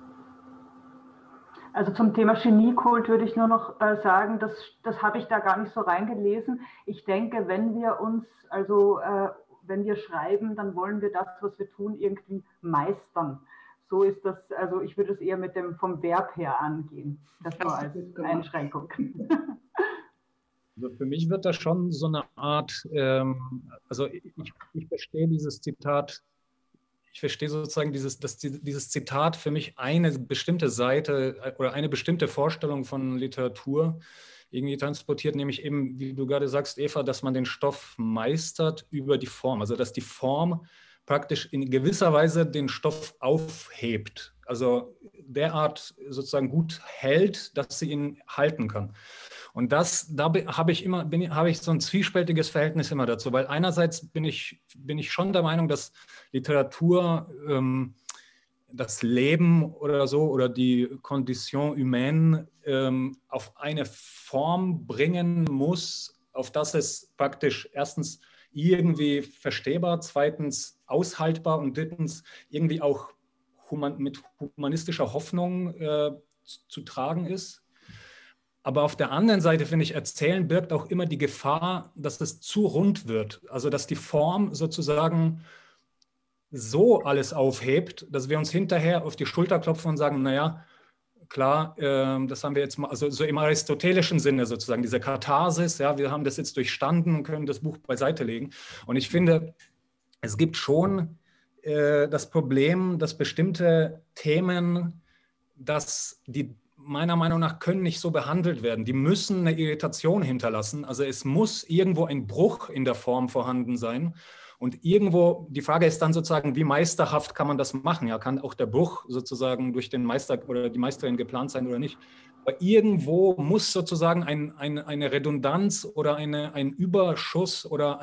Also zum Thema Geniekult würde ich nur noch sagen, das habe ich da gar nicht so reingelesen. Ich denke, wenn wir wenn wir schreiben, dann wollen wir das, was wir tun, irgendwie meistern. So ist das, also ich würde es eher vom Verb her angehen. Das nur als Einschränkung. Also für mich wird das schon so eine Art, also ich verstehe dieses Zitat, ich verstehe sozusagen dieses Zitat für mich eine bestimmte Seite oder eine bestimmte Vorstellung von Literatur irgendwie transportiert, nämlich eben, wie du gerade sagst, Eva, dass man den Stoff meistert über die Form, also dass die Form praktisch in gewisser Weise den Stoff aufhebt, also derart sozusagen gut hält, dass sie ihn halten kann. Und da habe ich so ein zwiespältiges Verhältnis immer dazu, weil einerseits bin ich schon der Meinung, dass Literatur das Leben oder so oder die Condition humaine auf eine Form bringen muss, auf das es praktisch erstens irgendwie verstehbar, zweitens aushaltbar und drittens irgendwie auch mit humanistischer Hoffnung zu tragen ist. Aber auf der anderen Seite, finde ich, Erzählen birgt auch immer die Gefahr, dass es zu rund wird. Also dass die Form sozusagen so alles aufhebt, dass wir uns hinterher auf die Schulter klopfen und sagen, naja, klar, das haben wir jetzt mal, also so im aristotelischen Sinne sozusagen, diese Katharsis, ja, wir haben das jetzt durchstanden und können das Buch beiseite legen. Und ich finde, es gibt schon das Problem, dass bestimmte Themen, dass die meiner Meinung nach können nicht so behandelt werden. Die müssen eine Irritation hinterlassen. Also es muss irgendwo ein Bruch in der Form vorhanden sein. Und irgendwo, die Frage ist dann sozusagen, wie meisterhaft kann man das machen? Ja, kann auch der Bruch sozusagen durch den Meister oder die Meisterin geplant sein oder nicht? Aber irgendwo muss sozusagen eine Redundanz oder ein Überschuss oder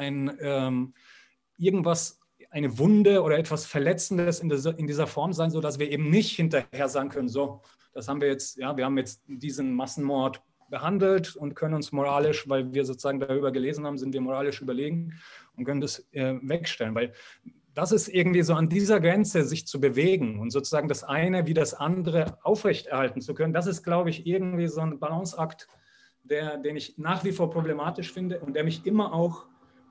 irgendwas, eine Wunde oder etwas Verletzendes in dieser Form sein, sodass wir eben nicht hinterher sagen können, so, das haben wir jetzt, ja, wir haben jetzt diesen Massenmord behandelt und können uns moralisch, weil wir sozusagen darüber gelesen haben, sind wir moralisch überlegen und können das wegstellen. Weil das ist irgendwie so an dieser Grenze, sich zu bewegen und sozusagen das eine wie das andere aufrechterhalten zu können. Das ist, glaube ich, irgendwie so ein Balanceakt, den ich nach wie vor problematisch finde und der mich immer auch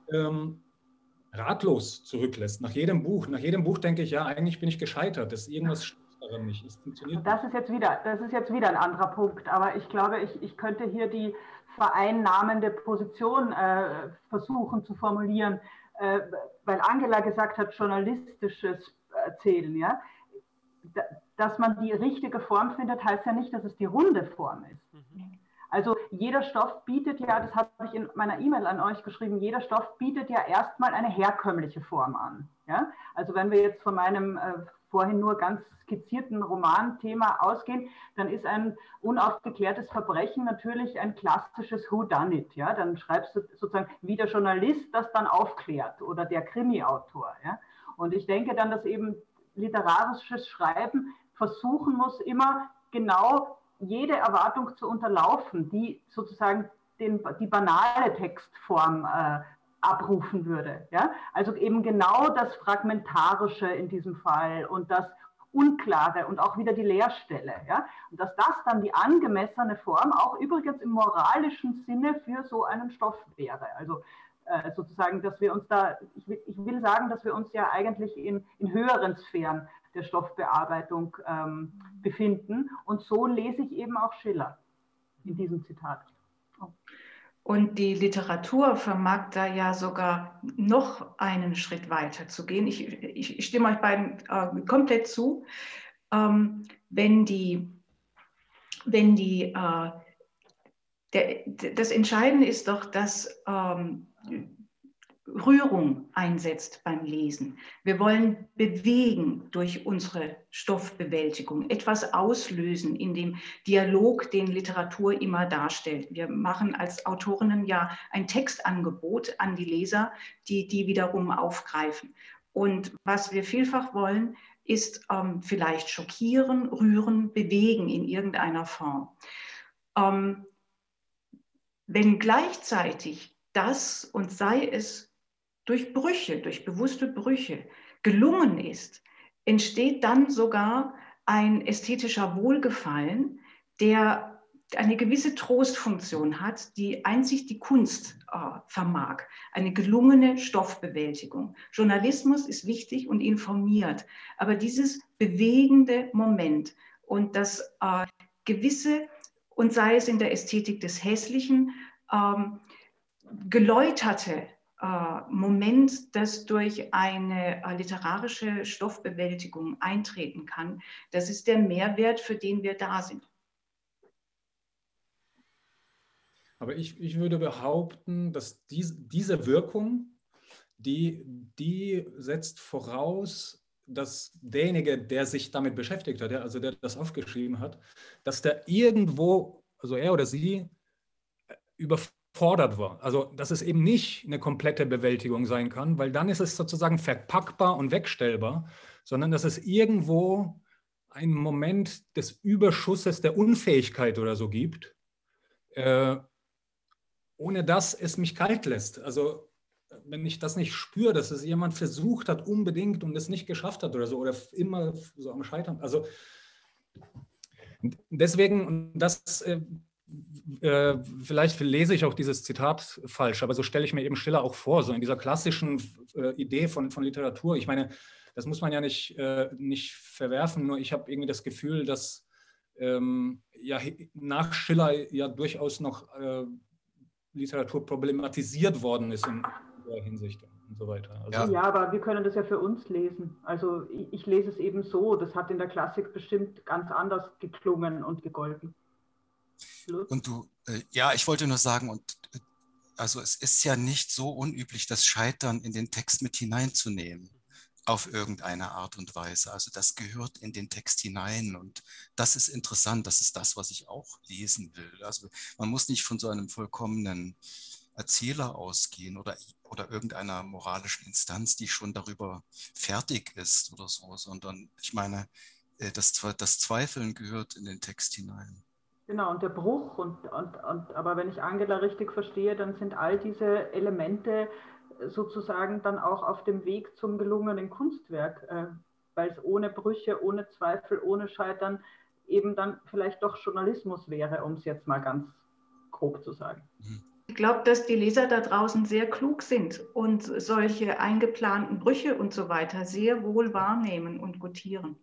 ratlos zurücklässt. Nach jedem Buch denke ich, ja, eigentlich bin ich gescheitert, dass irgendwas nicht. Es funktioniert das ist jetzt wieder ein anderer Punkt, aber ich glaube, ich könnte hier die vereinnahmende Position versuchen zu formulieren, weil Angela gesagt hat, journalistisches Erzählen, ja. Dass man die richtige Form findet, heißt ja nicht, dass es die runde Form ist. Also jeder Stoff bietet ja, das habe ich in meiner E-Mail an euch geschrieben, jeder Stoff bietet ja erstmal eine herkömmliche Form an. Ja? Also wenn wir jetzt von meinem vorhin nur ganz skizzierten Romanthema ausgehen, dann ist ein unaufgeklärtes Verbrechen natürlich ein klassisches Whodunit. Ja? Dann schreibst du sozusagen, wie der Journalist das dann aufklärt oder der Krimi-Autor. Ja? Und ich denke dann, dass eben literarisches Schreiben versuchen muss, immer genau jede Erwartung zu unterlaufen, die sozusagen die banale Textform abrufen würde. Ja? Also eben genau das Fragmentarische in diesem Fall und das Unklare und auch wieder die Leerstelle. Ja? Und dass das dann die angemessene Form auch übrigens im moralischen Sinne für so einen Stoff wäre. Also sozusagen, dass wir uns da, ich will sagen, dass wir uns ja eigentlich in höheren Sphären der Stoffbearbeitung befinden. Und so lese ich eben auch Schiller. in diesem Zitat. Oh. Und die Literatur vermag da ja sogar noch einen Schritt weiter zu gehen. Ich stimme euch beiden komplett zu. Das Entscheidende ist doch, dass Rührung einsetzt beim Lesen. Wir wollen bewegen durch unsere Stoffbewältigung, etwas auslösen in dem Dialog, den Literatur immer darstellt. Wir machen als Autorinnen ja ein Textangebot an die Leser, die wiederum aufgreifen. Und was wir vielfach wollen, ist vielleicht schockieren, rühren, bewegen in irgendeiner Form. Wenn gleichzeitig das, und sei es durch Brüche, durch bewusste Brüche gelungen ist, entsteht dann sogar ein ästhetischer Wohlgefallen, der eine gewisse Trostfunktion hat, die einzig die Kunst vermag. Eine gelungene Stoffbewältigung. Journalismus ist wichtig und informiert, aber dieses bewegende Moment und das gewisse, und sei es in der Ästhetik des Hässlichen, geläuterte Moment, das durch eine literarische Stoffbewältigung eintreten kann, das ist der Mehrwert, für den wir da sind. Aber ich würde behaupten, dass diese Wirkung, die setzt voraus, dass derjenige, der sich damit beschäftigt hat, also der das aufgeschrieben hat, dass der irgendwo, also er oder sie, überfordert war. Also dass es eben nicht eine komplette Bewältigung sein kann, weil dann ist es sozusagen verpackbar und wegstellbar, sondern dass es irgendwo einen Moment des Überschusses, der Unfähigkeit oder so gibt, ohne dass es mich kalt lässt. Also wenn ich das nicht spüre, dass es jemand versucht hat unbedingt und es nicht geschafft hat oder so, oder immer so am Scheitern. Also deswegen, vielleicht lese ich auch dieses Zitat falsch, aber so stelle ich mir eben Schiller auch vor, so in dieser klassischen Idee von Literatur. Ich meine, das muss man ja nicht verwerfen, nur ich habe irgendwie das Gefühl, dass nach Schiller ja durchaus noch Literatur problematisiert worden ist in der Hinsicht und so weiter. Also, ja, aber wir können das ja für uns lesen. Also ich lese es eben so, das hat in der Klassik bestimmt ganz anders geklungen und gegolten. Und ich wollte nur sagen, also es ist ja nicht so unüblich, das Scheitern in den Text mit hineinzunehmen, auf irgendeine Art und Weise. Also das gehört in den Text hinein und das ist interessant, das ist das, was ich auch lesen will. Also man muss nicht von so einem vollkommenen Erzähler ausgehen oder irgendeiner moralischen Instanz, die schon darüber fertig ist oder so, sondern ich meine, das Zweifeln gehört in den Text hinein. Genau, und der Bruch, aber wenn ich Angela richtig verstehe, dann sind all diese Elemente sozusagen dann auch auf dem Weg zum gelungenen Kunstwerk, weil es ohne Brüche, ohne Zweifel, ohne Scheitern eben dann vielleicht doch Journalismus wäre, um es jetzt mal ganz grob zu sagen. Ich glaube, dass die Leser da draußen sehr klug sind und solche eingeplanten Brüche und so weiter sehr wohl wahrnehmen und gutieren.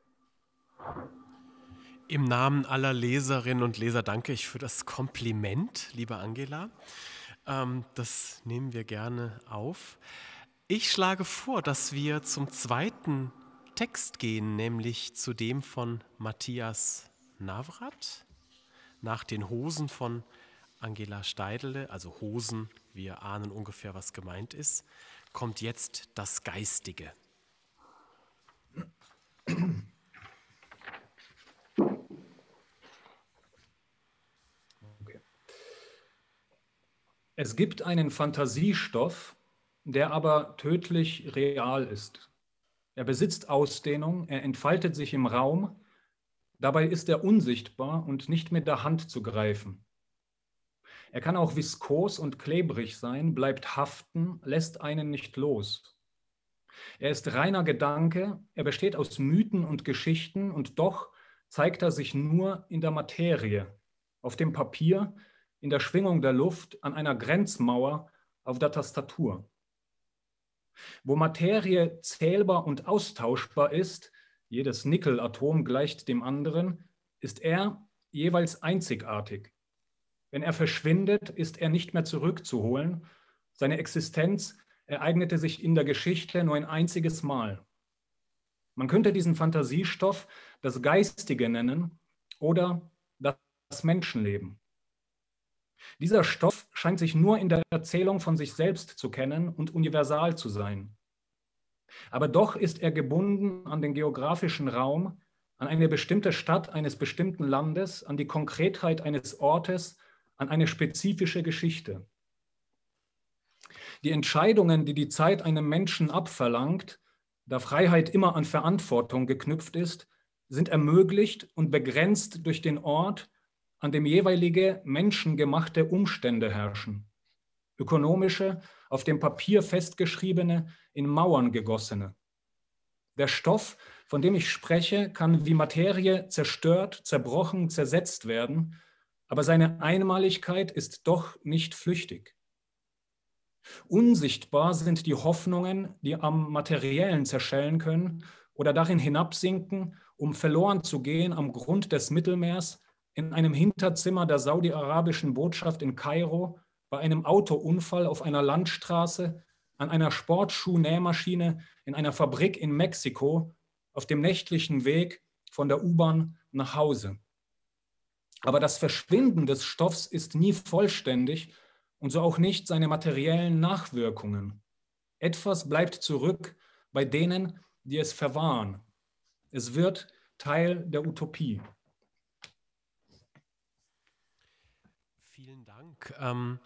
Im Namen aller Leserinnen und Leser danke ich für das Kompliment, liebe Angela. Das nehmen wir gerne auf. Ich schlage vor, dass wir zum zweiten Text gehen, nämlich zu dem von Matthias Navrat, nach den Hosen von Angela Steidele, also Hosen, wir ahnen ungefähr, was gemeint ist, kommt jetzt das Geistige. Es gibt einen Fantasiestoff, der aber tödlich real ist. Er besitzt Ausdehnung, er entfaltet sich im Raum, dabei ist er unsichtbar und nicht mit der Hand zu greifen. Er kann auch viskos und klebrig sein, bleibt haften, lässt einen nicht los. Er ist reiner Gedanke, er besteht aus Mythen und Geschichten und doch zeigt er sich nur in der Materie, auf dem Papier, in der Schwingung der Luft, an einer Grenzmauer, auf der Tastatur. Wo Materie zählbar und austauschbar ist, jedes Nickelatom gleicht dem anderen, ist er jeweils einzigartig, Wenn er verschwindet, ist er nicht mehr zurückzuholen. Seine Existenz ereignete sich in der Geschichte nur ein einziges Mal. Man könnte diesen Fantasiestoff das Geistige nennen oder das Menschenleben. Dieser Stoff scheint sich nur in der Erzählung von sich selbst zu kennen und universal zu sein. Aber doch ist er gebunden an den geografischen Raum, an eine bestimmte Stadt eines bestimmten Landes, an die Konkretheit eines Ortes, an eine spezifische Geschichte. Die Entscheidungen, die die Zeit einem Menschen abverlangt, da Freiheit immer an Verantwortung geknüpft ist, sind ermöglicht und begrenzt durch den Ort, an dem jeweilige menschengemachte Umstände herrschen. Ökonomische, auf dem Papier festgeschriebene, in Mauern gegossene. Der Stoff, von dem ich spreche, kann wie Materie zerstört, zerbrochen, zersetzt werden, aber seine Einmaligkeit ist doch nicht flüchtig. Unsichtbar sind die Hoffnungen, die am Materiellen zerschellen können oder darin hinabsinken, um verloren zu gehen am Grund des Mittelmeers, in einem Hinterzimmer der saudi-arabischen Botschaft in Kairo, bei einem Autounfall auf einer Landstraße, an einer Sportschuhnähmaschine, in einer Fabrik in Mexiko, auf dem nächtlichen Weg von der U-Bahn nach Hause. Aber das Verschwinden des Stoffs ist nie vollständig und so auch nicht seine materiellen Nachwirkungen. Etwas bleibt zurück bei denen, die es verwahren. Es wird Teil der Utopie. Vielen Dank.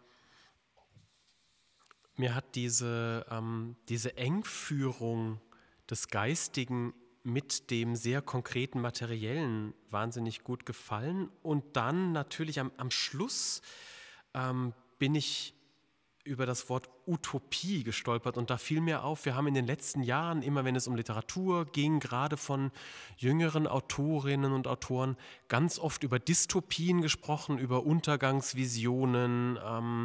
Mir hat diese Engführung des Geistigen mit dem sehr konkreten Materiellen wahnsinnig gut gefallen. Und dann natürlich am Schluss bin ich über das Wort Utopie gestolpert und da fiel mir auf, wir haben in den letzten Jahren, immer wenn es um Literatur ging, gerade von jüngeren Autorinnen und Autoren, ganz oft über Dystopien gesprochen, über Untergangsvisionen,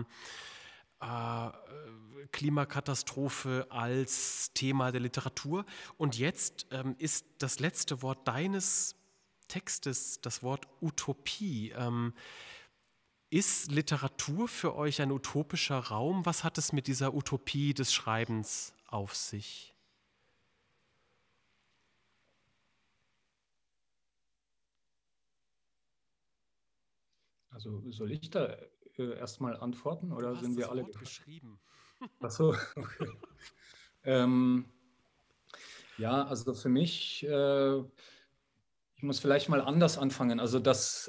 Klimakatastrophe als Thema der Literatur. Und jetzt ist das letzte Wort deines Textes das Wort Utopie. Ist Literatur für euch ein utopischer Raum? Was hat es mit dieser Utopie des Schreibens auf sich? Also soll ich da erstmal antworten oder sind wir alle geschrieben? Ach so, okay. Ja, also für mich, ich muss vielleicht mal anders anfangen. Also das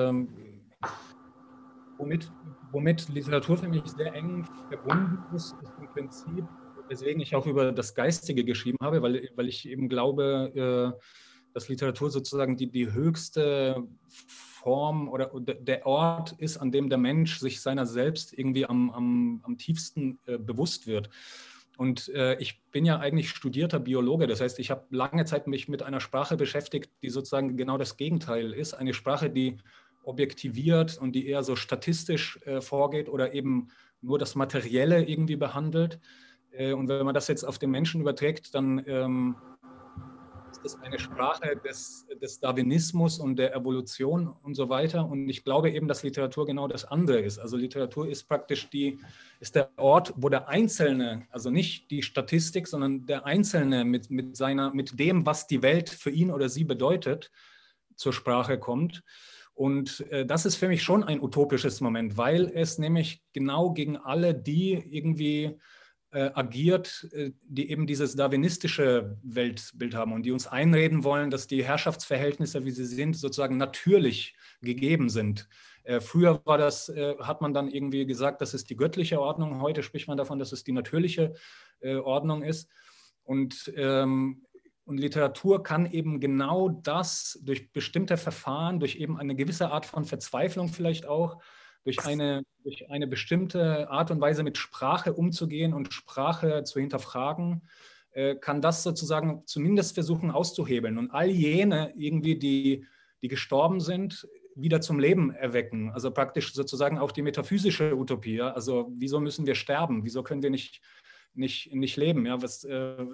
womit Literatur für mich sehr eng verbunden ist, ist im Prinzip, weswegen ich auch über das Geistige geschrieben habe, weil ich eben glaube, dass Literatur sozusagen die höchste Form oder der Ort ist, an dem der Mensch sich seiner selbst irgendwie am tiefsten bewusst wird. Und ich bin ja eigentlich studierter Biologe, das heißt, ich habe lange Zeit mich mit einer Sprache beschäftigt, die sozusagen genau das Gegenteil ist. Eine Sprache, die objektiviert und die eher so statistisch vorgeht oder eben nur das Materielle irgendwie behandelt. Und wenn man das jetzt auf den Menschen überträgt, dann ist das eine Sprache des Darwinismus und der Evolution und so weiter. Und ich glaube eben, dass Literatur genau das andere ist. Also Literatur ist praktisch ist der Ort, wo der Einzelne, also nicht die Statistik, sondern der Einzelne mit dem, was die Welt für ihn oder sie bedeutet, zur Sprache kommt. Und das ist für mich schon ein utopisches Moment, weil es nämlich genau gegen alle die irgendwie agiert, die eben dieses darwinistische Weltbild haben und die uns einreden wollen, dass die Herrschaftsverhältnisse, wie sie sind, sozusagen natürlich gegeben sind. Früher hat man dann irgendwie gesagt, das ist die göttliche Ordnung. Heute spricht man davon, dass es die natürliche Ordnung ist. Und Literatur kann eben genau das durch bestimmte Verfahren, durch eben eine gewisse Art von Verzweiflung vielleicht auch, durch eine bestimmte Art und Weise mit Sprache umzugehen und Sprache zu hinterfragen, kann das sozusagen zumindest versuchen auszuhebeln und all jene irgendwie, die gestorben sind, wieder zum Leben erwecken. Also praktisch sozusagen auch die metaphysische Utopie. Also wieso müssen wir sterben? Wieso können wir nicht leben? Ja, was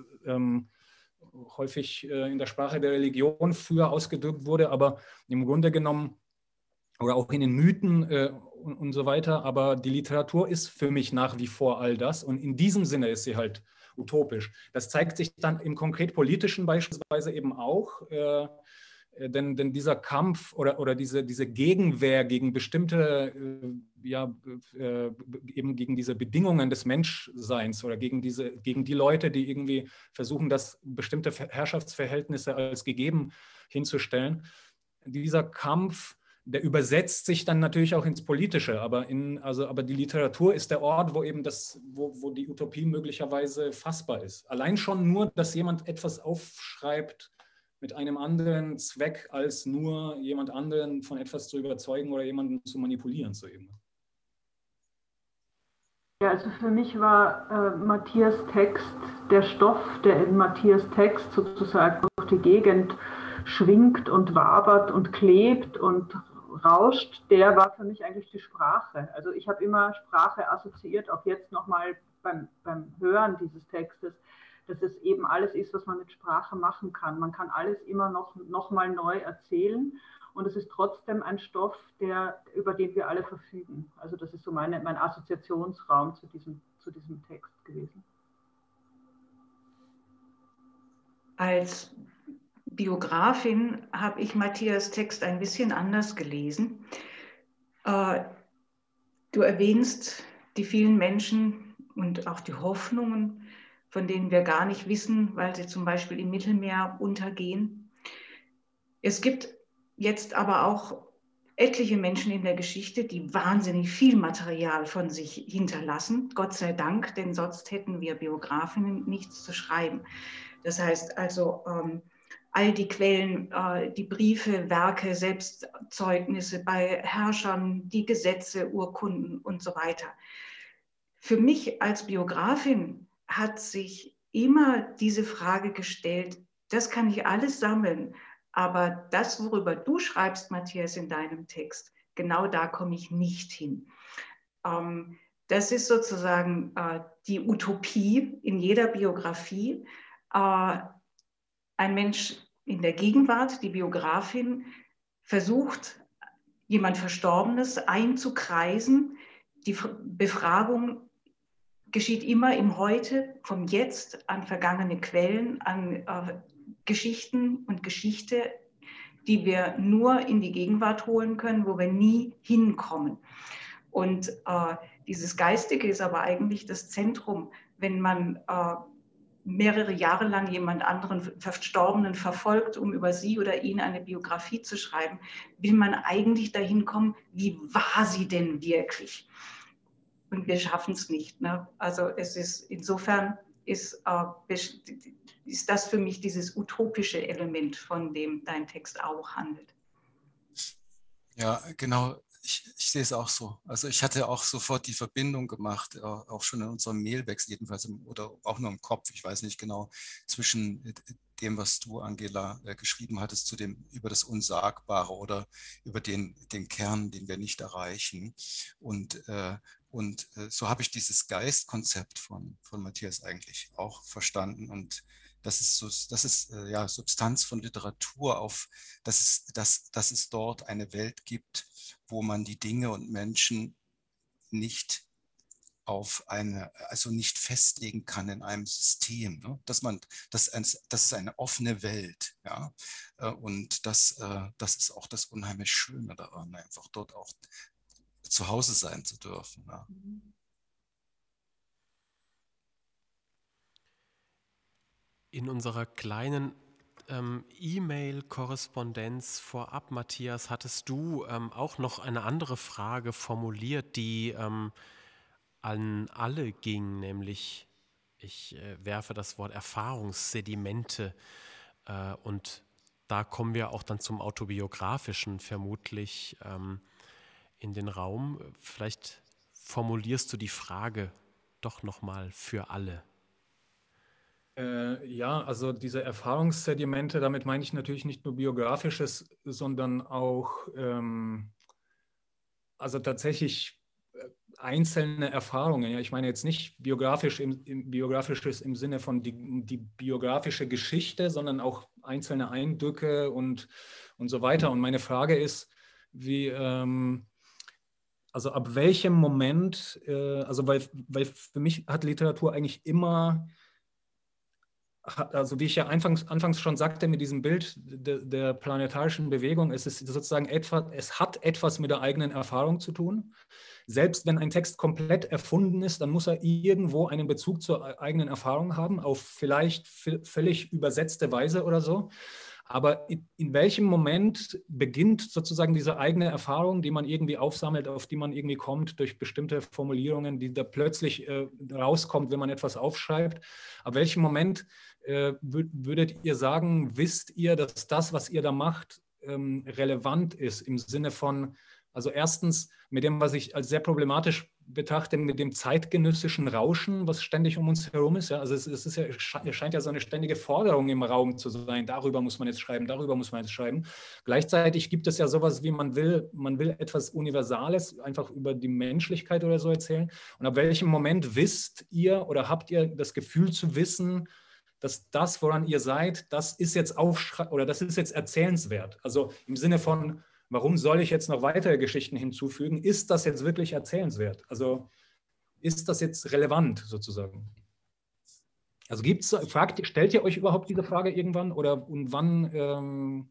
häufig in der Sprache der Religion früher ausgedrückt wurde, aber im Grunde genommen oder auch in den Mythen und so weiter. Aber die Literatur ist für mich nach wie vor all das. Und in diesem Sinne ist sie halt utopisch. Das zeigt sich dann im konkret Politischen beispielsweise eben auch. Denn dieser Kampf oder diese Gegenwehr gegen bestimmte, eben gegen diese Bedingungen des Menschseins oder gegen die Leute, die irgendwie versuchen, das bestimmte Herrschaftsverhältnisse als gegeben hinzustellen, dieser Kampf, der übersetzt sich dann natürlich auch ins Politische, aber die Literatur ist der Ort, wo eben wo die Utopie möglicherweise fassbar ist. Allein schon nur, dass jemand etwas aufschreibt mit einem anderen Zweck, als nur jemand anderen von etwas zu überzeugen oder jemanden zu manipulieren zu eben. Ja, also für mich war Matthias Text, der Stoff, der in Matthias Text sozusagen durch die Gegend schwingt und wabert und klebt und rauscht, der war für mich eigentlich die Sprache. Also ich habe immer Sprache assoziiert, auch jetzt nochmal beim Hören dieses Textes, dass es eben alles ist, was man mit Sprache machen kann. Man kann alles immer noch mal neu erzählen und es ist trotzdem ein Stoff, über den wir alle verfügen. Also das ist so mein Assoziationsraum zu diesem Text gewesen. Als Biografin habe ich Matthias Text ein bisschen anders gelesen. Du erwähnst die vielen Menschen und auch die Hoffnungen, von denen wir gar nicht wissen, weil sie zum Beispiel im Mittelmeer untergehen. Es gibt jetzt aber auch etliche Menschen in der Geschichte, die wahnsinnig viel Material von sich hinterlassen, Gott sei Dank, denn sonst hätten wir Biografinnen nichts zu schreiben. Das heißt also, all die Quellen, die Briefe, Werke, Selbstzeugnisse bei Herrschern, die Gesetze, Urkunden und so weiter. Für mich als Biografin hat sich immer diese Frage gestellt, das kann ich alles sammeln, aber das, worüber du schreibst, Matthias, in deinem Text, genau da komme ich nicht hin. Das ist sozusagen die Utopie in jeder Biografie. Ein Mensch in der Gegenwart, die Biografin, versucht, jemand Verstorbenes einzukreisen. Die Befragung geschieht immer im Heute, vom Jetzt an vergangene Quellen, an Geschichten und Geschichte, die wir nur in die Gegenwart holen können, wo wir nie hinkommen. Und dieses Geistige ist aber eigentlich das Zentrum, wenn man mehrere Jahre lang jemand anderen Verstorbenen verfolgt, um über sie oder ihn eine Biografie zu schreiben, will man eigentlich dahin kommen, wie war sie denn wirklich? Und wir schaffen es nicht. Ne? Also es ist, insofern ist das für mich dieses utopische Element, von dem dein Text auch handelt. Ja, genau. Ich sehe es auch so. Also ich hatte auch sofort die Verbindung gemacht, auch schon in unserem Mailwechsel jedenfalls, oder auch nur im Kopf, ich weiß nicht genau, zwischen dem, was du, Angela, geschrieben hattest, über das Unsagbare oder über den Kern, den wir nicht erreichen. Und so habe ich dieses Geistkonzept von Matthias eigentlich auch verstanden. Und das ist Substanz von Literatur, dass es dort eine Welt gibt, wo man die Dinge und Menschen nicht nicht festlegen kann in einem System. Ne? Das ist eine offene Welt. Ja? Und das ist auch das unheimlich Schöne daran, einfach dort auch zu Hause sein zu dürfen. Ja? In unserer kleinen E-Mail-Korrespondenz vorab, Matthias, hattest du auch noch eine andere Frage formuliert, die an alle ging, nämlich ich werfe das Wort Erfahrungssedimente und da kommen wir auch dann zum Autobiografischen vermutlich in den Raum. Vielleicht formulierst du die Frage doch nochmal für alle. Ja, also diese Erfahrungssedimente, damit meine ich natürlich nicht nur Biografisches, sondern auch also tatsächlich einzelne Erfahrungen. Ja, ich meine jetzt nicht biografisches im Sinne von die biografische Geschichte, sondern auch einzelne Eindrücke und so weiter. Und meine Frage ist, also ab welchem Moment, also weil für mich hat Literatur eigentlich immer, also wie ich ja anfangs schon sagte mit diesem Bild der planetarischen Bewegung, es ist sozusagen es hat etwas mit der eigenen Erfahrung zu tun. Selbst wenn ein Text komplett erfunden ist, dann muss er irgendwo einen Bezug zur eigenen Erfahrung haben, auf vielleicht völlig übersetzte Weise oder so. Aber in welchem Moment beginnt sozusagen diese eigene Erfahrung, die man irgendwie aufsammelt, auf die man irgendwie kommt, durch bestimmte Formulierungen, die da plötzlich rauskommt, wenn man etwas aufschreibt? Ab welchem Moment würdet ihr sagen, wisst ihr, dass das, was ihr da macht, relevant ist im Sinne von, also erstens mit dem, was ich als sehr problematisch betrachte, mit dem zeitgenössischen Rauschen, was ständig um uns herum ist. Ja? Also es scheint ja so eine ständige Forderung im Raum zu sein, darüber muss man jetzt schreiben, darüber muss man jetzt schreiben. Gleichzeitig gibt es ja sowas wie, man will etwas Universales, einfach über die Menschlichkeit oder so erzählen. Und ab welchem Moment wisst ihr oder habt ihr das Gefühl zu wissen, dass das, woran ihr seid, das ist jetzt das ist jetzt erzählenswert. Also im Sinne von, warum soll ich jetzt noch weitere Geschichten hinzufügen? Ist das jetzt wirklich erzählenswert? Also ist das jetzt relevant sozusagen? Also stellt ihr euch überhaupt diese Frage irgendwann oder und wann,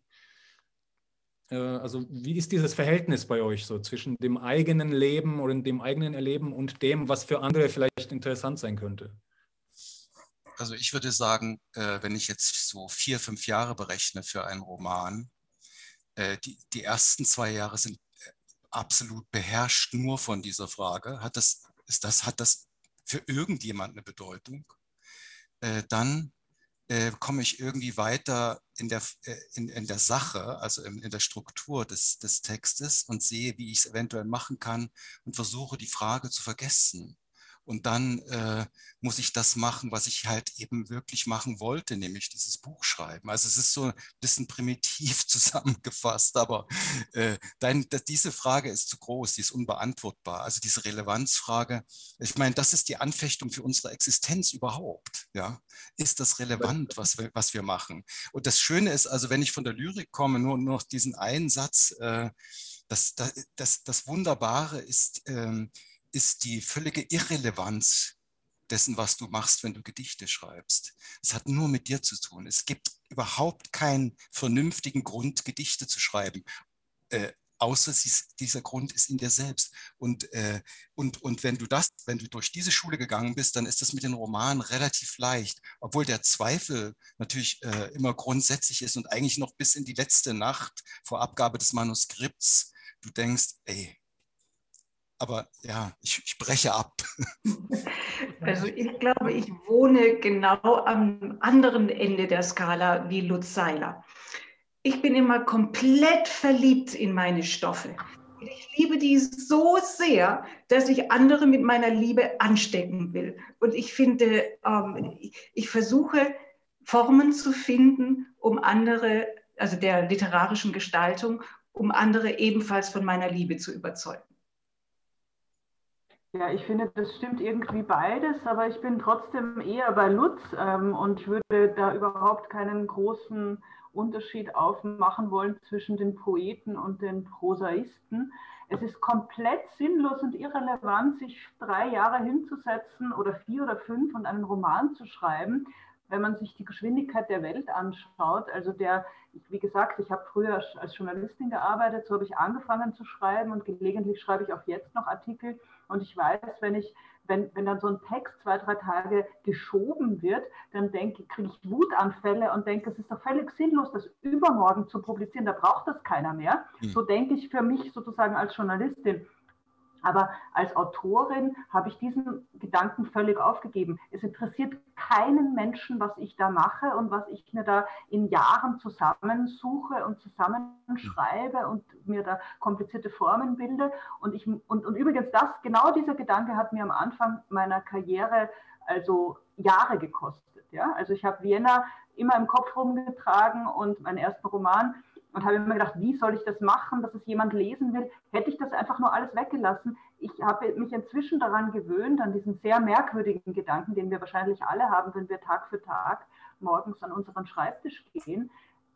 also wie ist dieses Verhältnis bei euch so zwischen dem eigenen Leben oder dem eigenen Erleben und dem, was für andere vielleicht interessant sein könnte? Also ich würde sagen, wenn ich jetzt so 4, 5 Jahre berechne für einen Roman, die ersten 2 Jahre sind absolut beherrscht nur von dieser Frage. Hat das für irgendjemand eine Bedeutung? Dann komme ich irgendwie weiter in der Sache, also in der Struktur des Textes und sehe, wie ich es eventuell machen kann und versuche, die Frage zu vergessen. Und dann muss ich das machen, was ich halt eben wirklich machen wollte, nämlich dieses Buch schreiben. Also es ist so ein bisschen primitiv zusammengefasst, aber diese Frage ist zu groß, die ist unbeantwortbar. Also diese Relevanzfrage, ich meine, das ist die Anfechtung für unsere Existenz überhaupt. Ja? Ist das relevant, was wir machen? Und das Schöne ist, also wenn ich von der Lyrik komme, nur noch diesen einen Satz, das Wunderbare ist die völlige Irrelevanz dessen, was du machst, wenn du Gedichte schreibst. Es hat nur mit dir zu tun. Es gibt überhaupt keinen vernünftigen Grund, Gedichte zu schreiben, außer dieser Grund ist in dir selbst. Und wenn du durch diese Schule gegangen bist, dann ist das mit den Romanen relativ leicht, obwohl der Zweifel natürlich immer grundsätzlich ist und eigentlich noch bis in die letzte Nacht vor Abgabe des Manuskripts du denkst, ey, aber ja, ich breche ab. Also ich glaube, ich wohne genau am anderen Ende der Skala wie Lutz Seiler. Ich bin immer komplett verliebt in meine Stoffe. Ich liebe die so sehr, dass ich andere mit meiner Liebe anstecken will. Und ich finde, ich versuche Formen zu finden, um andere, also der literarischen Gestaltung, um andere ebenfalls von meiner Liebe zu überzeugen. Ja, ich finde, das stimmt irgendwie beides, aber ich bin trotzdem eher bei Lutz und würde da überhaupt keinen großen Unterschied aufmachen wollen zwischen den Poeten und den Prosaisten. Es ist komplett sinnlos und irrelevant, sich 3 Jahre hinzusetzen oder 4 oder 5 und einen Roman zu schreiben, wenn man sich die Geschwindigkeit der Welt anschaut. Also wie gesagt, ich habe früher als Journalistin gearbeitet, so habe ich angefangen zu schreiben und gelegentlich schreibe ich auch jetzt noch Artikel. Und ich weiß, wenn dann so ein Text 2, 3 Tage geschoben wird, dann kriege ich Wutanfälle und denke, es ist doch völlig sinnlos, das übermorgen zu publizieren, da braucht das keiner mehr. So denke ich für mich sozusagen als Journalistin. Aber als Autorin habe ich diesen Gedanken völlig aufgegeben. Es interessiert keinen Menschen, was ich da mache und was ich mir da in Jahren zusammensuche und zusammenschreibe und mir da komplizierte Formen bilde. Und übrigens genau dieser Gedanke hat mir am Anfang meiner Karriere also Jahre gekostet. Ja? Also ich habe Vienna immer im Kopf rumgetragen und meinen ersten Roman und habe immer gedacht, wie soll ich das machen, dass es jemand lesen will? Hätte ich das einfach nur alles weggelassen? Ich habe mich inzwischen daran gewöhnt, an diesen sehr merkwürdigen Gedanken, den wir wahrscheinlich alle haben, wenn wir Tag für Tag morgens an unseren Schreibtisch gehen.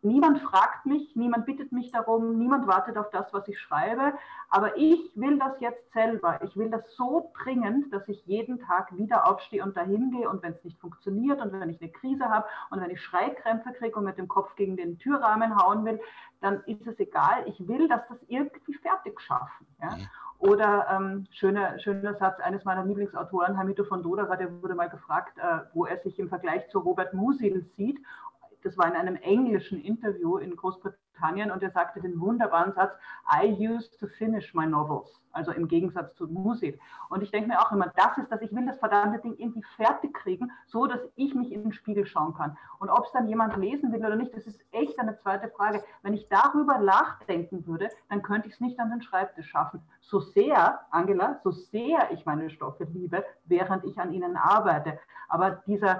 niemand fragt mich, niemand bittet mich darum, niemand wartet auf das, was ich schreibe, aber ich will das jetzt selber. Ich will das so dringend, dass ich jeden Tag wieder aufstehe und dahin gehe, und wenn es nicht funktioniert und wenn ich eine Krise habe und wenn ich Schreikrämpfe kriege und mit dem Kopf gegen den Türrahmen hauen will, dann ist es egal. Ich will, dass das irgendwie fertig schaffen. Ja? Oder schöner Satz eines meiner Lieblingsautoren, Hamidou von Doderer, der wurde mal gefragt, wo er sich im Vergleich zu Robert Musil sieht. Das war in einem englischen Interview in Großbritannien, und er sagte den wunderbaren Satz, I used to finish my novels, also im Gegensatz zu Musil. Und ich denke mir auch immer, das ist das, ich will das verdammte Ding irgendwie fertig kriegen, so dass ich mich in den Spiegel schauen kann. Und ob es dann jemand lesen will oder nicht, das ist echt eine zweite Frage. Wenn ich darüber nachdenken würde, dann könnte ich es nicht an den Schreibtisch schaffen. So sehr, Angela, so sehr ich meine Stoffe liebe, während ich an ihnen arbeite. Aber diese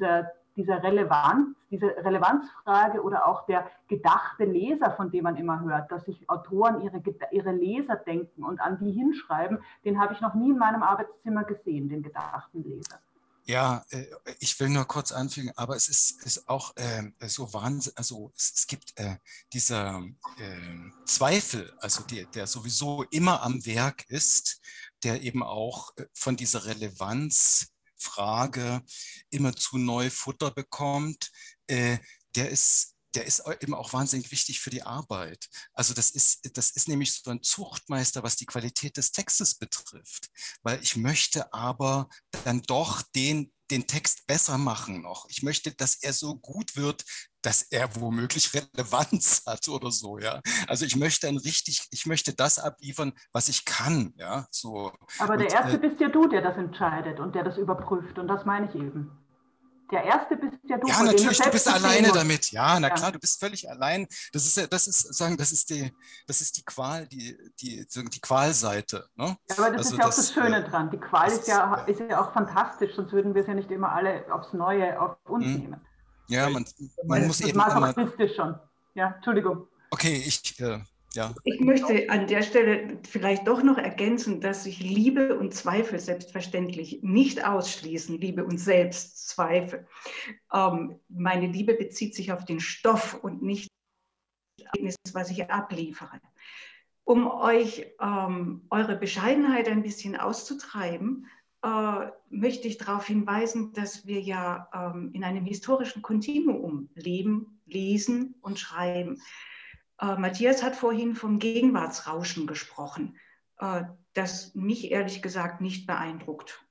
Relevanzfrage oder auch der gedachte Leser, von dem man immer hört, dass sich Autoren ihre Leser denken und an die hinschreiben, den habe ich noch nie in meinem Arbeitszimmer gesehen, den gedachten Leser. Ja, ich will nur kurz anfügen, aber es ist auch so Wahnsinn, also es gibt dieser Zweifel, also der sowieso immer am Werk ist, der eben auch von dieser Relevanzfrage immer zu neu Futter bekommt, der ist eben auch wahnsinnig wichtig für die Arbeit. Also das ist nämlich so ein Zuchtmeister, was die Qualität des Textes betrifft. Weil ich möchte aber dann doch den Text besser machen noch. Ich möchte, dass er so gut wird, dass er womöglich Relevanz hat oder so, ja. Also ich möchte das abliefern, was ich kann, ja. So. Aber der Erste bist ja du, der das entscheidet und der das überprüft, und das meine ich eben. Der Erste bist ja du. Ja, natürlich, du bist alleine damit. Ja, na klar, du bist völlig allein. Das ist die Qual, die Qualseite. Ne? Ja, aber das ist ja auch das Schöne dran. Die Qual ist ja auch fantastisch, sonst würden wir es ja nicht immer alle aufs Neue auf uns nehmen. Ja, man muss eben masochistisch schon. Ja, Entschuldigung. Okay, ja. Ich möchte an der Stelle vielleicht doch noch ergänzen, dass sich Liebe und Zweifel selbstverständlich nicht ausschließen, Liebe und Selbstzweifel. Meine Liebe bezieht sich auf den Stoff und nicht das Ergebnis, was ich abliefere. Um euch eure Bescheidenheit ein bisschen auszutreiben, möchte ich darauf hinweisen, dass wir ja in einem historischen Kontinuum leben, lesen und schreiben. Matthias hat vorhin vom Gegenwartsrauschen gesprochen, das mich ehrlich gesagt nicht beeindruckt.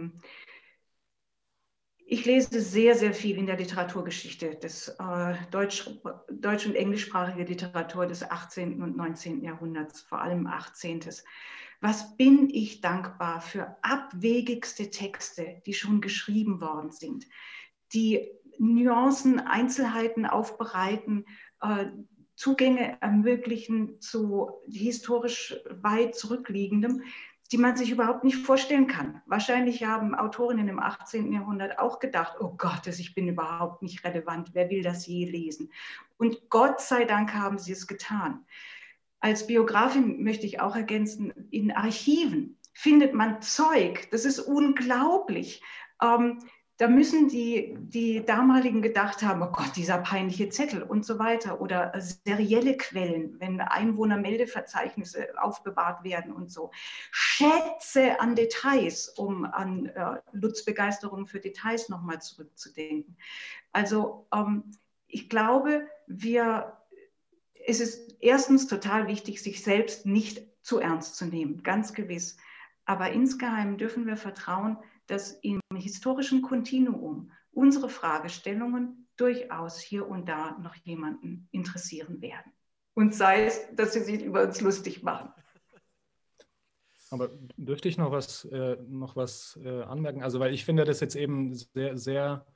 Ich lese sehr, sehr viel in der Literaturgeschichte, deutsch- und englischsprachige Literatur des 18. und 19. Jahrhunderts, vor allem 18. Was bin ich dankbar für abwegigste Texte, die schon geschrieben worden sind, die Nuancen, Einzelheiten aufbereiten, Zugänge ermöglichen zu historisch weit zurückliegendem, die man sich überhaupt nicht vorstellen kann. Wahrscheinlich haben Autorinnen im 18. Jahrhundert auch gedacht, oh Gott, ich bin überhaupt nicht relevant, wer will das je lesen? Und Gott sei Dank haben sie es getan. Als Biografin möchte ich auch ergänzen, in Archiven findet man Zeug, das ist unglaublich. Da müssen die damaligen gedacht haben, oh Gott, dieser peinliche Zettel und so weiter. Oder serielle Quellen, wenn Einwohnermeldeverzeichnisse aufbewahrt werden und so. Schätze an Details, um an Lutz' Begeisterung für Details nochmal zurückzudenken. Also ich glaube, es ist erstens total wichtig, sich selbst nicht zu ernst zu nehmen, ganz gewiss. Aber insgeheim dürfen wir vertrauen, dass im historischen Kontinuum unsere Fragestellungen durchaus hier und da noch jemanden interessieren werden. Und sei es, dass sie sich über uns lustig machen. Aber dürfte ich noch was anmerken? Also, weil ich finde das jetzt eben sehr, sehr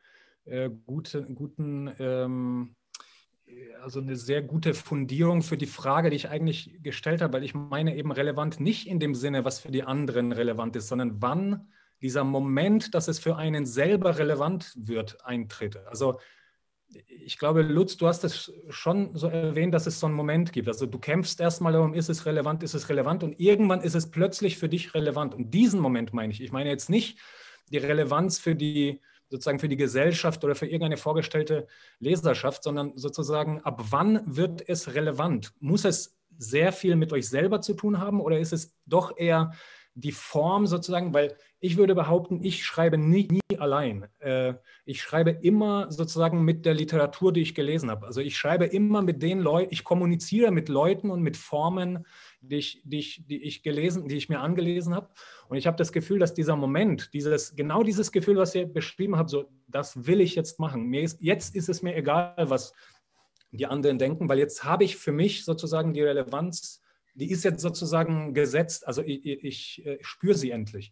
also eine sehr gute Fundierung für die Frage, die ich eigentlich gestellt habe, weil ich meine eben relevant nicht in dem Sinne, was für die anderen relevant ist, sondern wann dieser Moment, dass es für einen selber relevant wird, eintritt. Also ich glaube, Lutz, du hast es schon so erwähnt, dass es so einen Moment gibt. Also du kämpfst erstmal darum, ist es relevant und irgendwann ist es plötzlich für dich relevant. Und diesen Moment meine ich. Ich meine jetzt nicht die Relevanz für die sozusagen für die Gesellschaft oder für irgendeine vorgestellte Leserschaft, sondern sozusagen, ab wann wird es relevant? Muss es sehr viel mit euch selber zu tun haben oder ist es doch eher die Form sozusagen, weil ich würde behaupten, ich schreibe nie allein. Ich schreibe immer sozusagen mit der Literatur, die ich gelesen habe. Also ich schreibe immer mit den Leuten, ich kommuniziere mit Leuten und mit Formen, die ich mir angelesen habe. Und ich habe das Gefühl, dass dieser Moment, genau dieses Gefühl, was ihr beschrieben habt, so, das will ich jetzt machen. Jetzt ist es mir egal, was die anderen denken, weil jetzt habe ich für mich sozusagen die Relevanz, die ist jetzt sozusagen gesetzt, also ich spüre sie endlich.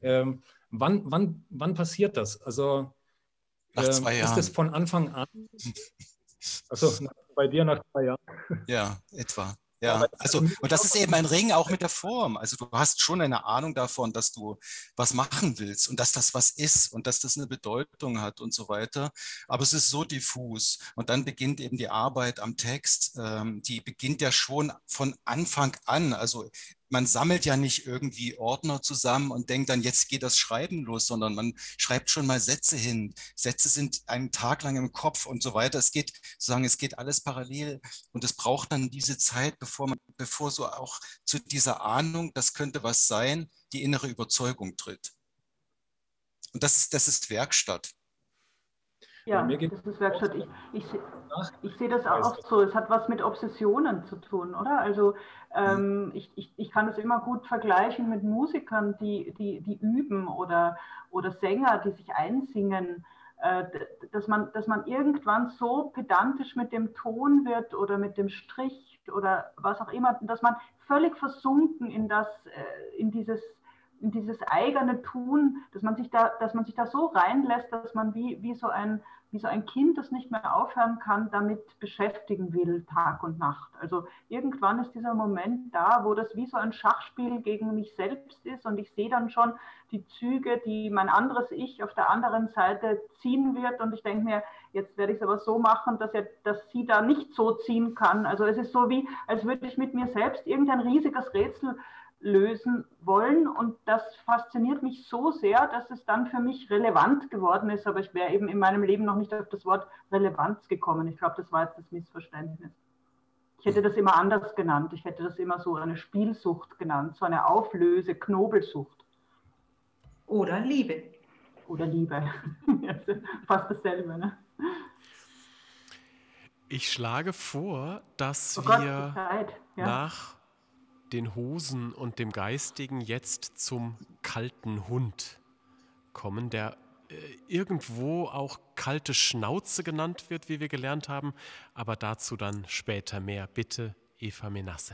Wann passiert das? Also Nach 2 Jahren. ist es von Anfang an? Also bei dir nach 2 Jahren? Ja, etwa. Ja, also, und das ist eben ein Ring auch mit der Form. Also du hast schon eine Ahnung davon, dass du was machen willst und dass das was ist und dass das eine Bedeutung hat und so weiter. Aber es ist so diffus. Und dann beginnt eben die Arbeit am Text. Die beginnt ja schon von Anfang an. Also man sammelt ja nicht irgendwie Ordner zusammen und denkt dann, jetzt geht das Schreiben los, sondern man schreibt schon mal Sätze hin. Sätze sind einen Tag lang im Kopf und so weiter. Es geht alles parallel und es braucht dann diese Zeit, bevor so auch zu dieser Ahnung, das könnte was sein, die innere Überzeugung tritt. Und das ist Werkstatt. Ja, das ist Werkstatt. Ich sehe das auch so. Es hat was mit Obsessionen zu tun, oder? Also ich kann es immer gut vergleichen mit Musikern, die üben oder Sänger, die sich einsingen, dass man irgendwann so pedantisch mit dem Ton wird oder mit dem Strich oder was auch immer, dass man völlig versunken in dieses eigene Tun, dass man sich da so reinlässt, dass man wie so ein Kind, das nicht mehr aufhören kann, damit beschäftigen will, Tag und Nacht. Also irgendwann ist dieser Moment da, wo das wie so ein Schachspiel gegen mich selbst ist und ich sehe dann schon die Züge, die mein anderes Ich auf der anderen Seite ziehen wird und ich denke mir, jetzt werde ich es aber so machen, dass sie da nicht so ziehen kann. Also es ist so wie, als würde ich mit mir selbst irgendein riesiges Rätsel lösen wollen und das fasziniert mich so sehr, dass es dann für mich relevant geworden ist, aber ich wäre eben in meinem Leben noch nicht auf das Wort Relevanz gekommen. Ich glaube, das war jetzt das Missverständnis. Ich hätte das immer anders genannt. Ich hätte das immer so eine Spielsucht genannt, so eine Knobelsucht. Oder Liebe. Oder Liebe. Fast dasselbe, ne? Ich schlage vor, dass wir nach den Hosen und dem Geistigen jetzt zum kalten Hund kommen, der irgendwo auch kalte Schnauze genannt wird, wie wir gelernt haben, aber dazu dann später mehr. Bitte, Eva Menasse.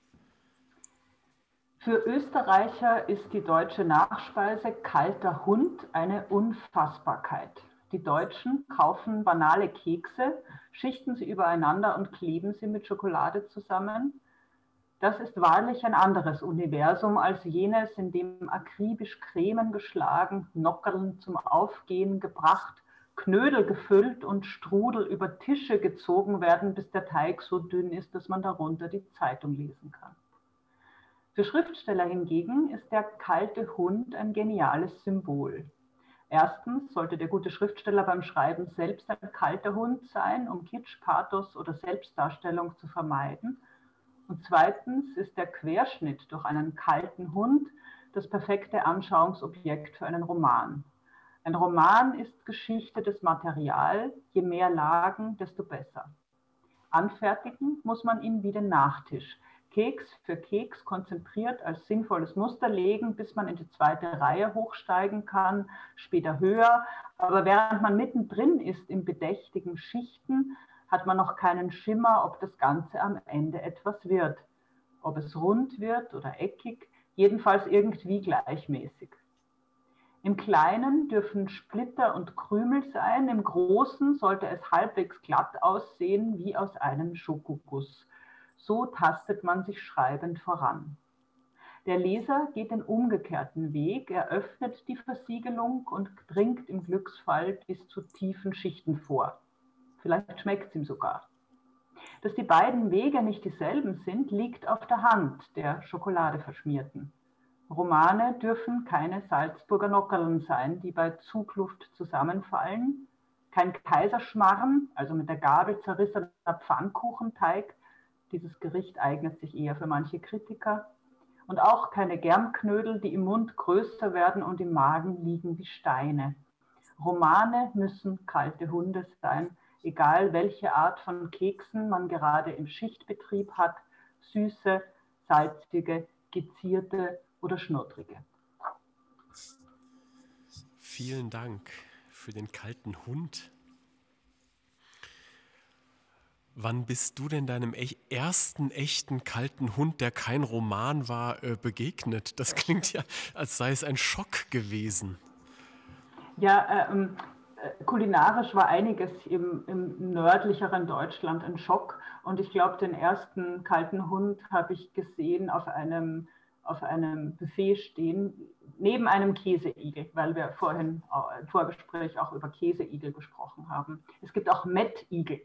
Für Österreicher ist die deutsche Nachspeise kalter Hund eine Unfassbarkeit. Die Deutschen kaufen banale Kekse, schichten sie übereinander und kleben sie mit Schokolade zusammen. Das ist wahrlich ein anderes Universum als jenes, in dem akribisch Cremen geschlagen, Nockerln zum Aufgehen gebracht, Knödel gefüllt und Strudel über Tische gezogen werden, bis der Teig so dünn ist, dass man darunter die Zeitung lesen kann. Für Schriftsteller hingegen ist der kalte Hund ein geniales Symbol. Erstens sollte der gute Schriftsteller beim Schreiben selbst ein kalter Hund sein, um Kitsch, Pathos oder Selbstdarstellung zu vermeiden. Und zweitens ist der Querschnitt durch einen kalten Hund das perfekte Anschauungsobjekt für einen Roman. Ein Roman ist Geschichte des Material, je mehr Lagen, desto besser. Anfertigen muss man ihn wie den Nachtisch. Keks für Keks konzentriert als sinnvolles Muster legen, bis man in die zweite Reihe hochsteigen kann, später höher. Aber während man mittendrin ist im bedächtigen Schichten, hat man noch keinen Schimmer, ob das Ganze am Ende etwas wird. Ob es rund wird oder eckig, jedenfalls irgendwie gleichmäßig. Im Kleinen dürfen Splitter und Krümel sein, im Großen sollte es halbwegs glatt aussehen wie aus einem Schokoguss. So tastet man sich schreibend voran. Der Leser geht den umgekehrten Weg, er öffnet die Versiegelung und dringt im Glücksfall bis zu tiefen Schichten vor. Vielleicht schmeckt es ihm sogar. Dass die beiden Wege nicht dieselben sind, liegt auf der Hand der Schokolade verschmierten. Romane dürfen keine Salzburger Nockerln sein, die bei Zugluft zusammenfallen, kein Kaiserschmarrn, also mit der Gabel zerrissener Pfannkuchenteig, dieses Gericht eignet sich eher für manche Kritiker, und auch keine Germknödel, die im Mund größer werden und im Magen liegen wie Steine. Romane müssen kalte Hunde sein, egal welche Art von Keksen man gerade im Schichtbetrieb hat, süße, salzige, gezierte oder schnottrige. Vielen Dank für den kalten Hund. Wann bist du denn deinem ersten echten kalten Hund, der kein Roman war, begegnet? Das klingt ja, als sei es ein Schock gewesen. Ja, kulinarisch war einiges im nördlicheren Deutschland ein Schock. Und ich glaube, den ersten kalten Hund habe ich gesehen auf einem Buffet stehen, neben einem Käseigel, weil wir vorhin im Vorgespräch auch über Käseigel gesprochen haben. Es gibt auch Mettigel.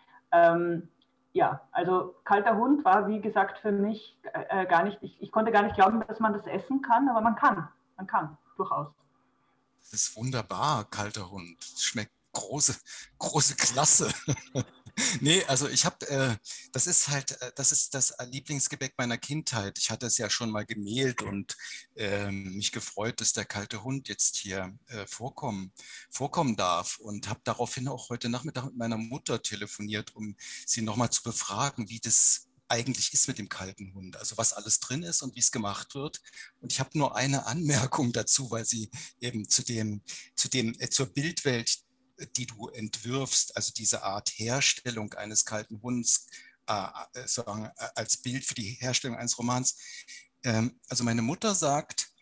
Ja, also kalter Hund war, wie gesagt, für mich gar nicht, ich konnte gar nicht glauben, dass man das essen kann, aber man kann, durchaus. Das ist wunderbar, kalter Hund. Schmeckt große Klasse. Nee, also ich habe, das ist das Lieblingsgebäck meiner Kindheit. Ich hatte es ja schon mal gemehlt und mich gefreut, dass der kalte Hund jetzt hier vorkommen darf, und habe daraufhin auch heute Nachmittag mit meiner Mutter telefoniert, um sie nochmal zu befragen, wie das eigentlich ist mit dem kalten Hund, also was alles drin ist und wie es gemacht wird. Und ich habe nur eine Anmerkung dazu, weil sie eben zur Bildwelt, die du entwirfst, also diese Art Herstellung eines kalten Hunds, als Bild für die Herstellung eines Romans. Also meine Mutter sagt,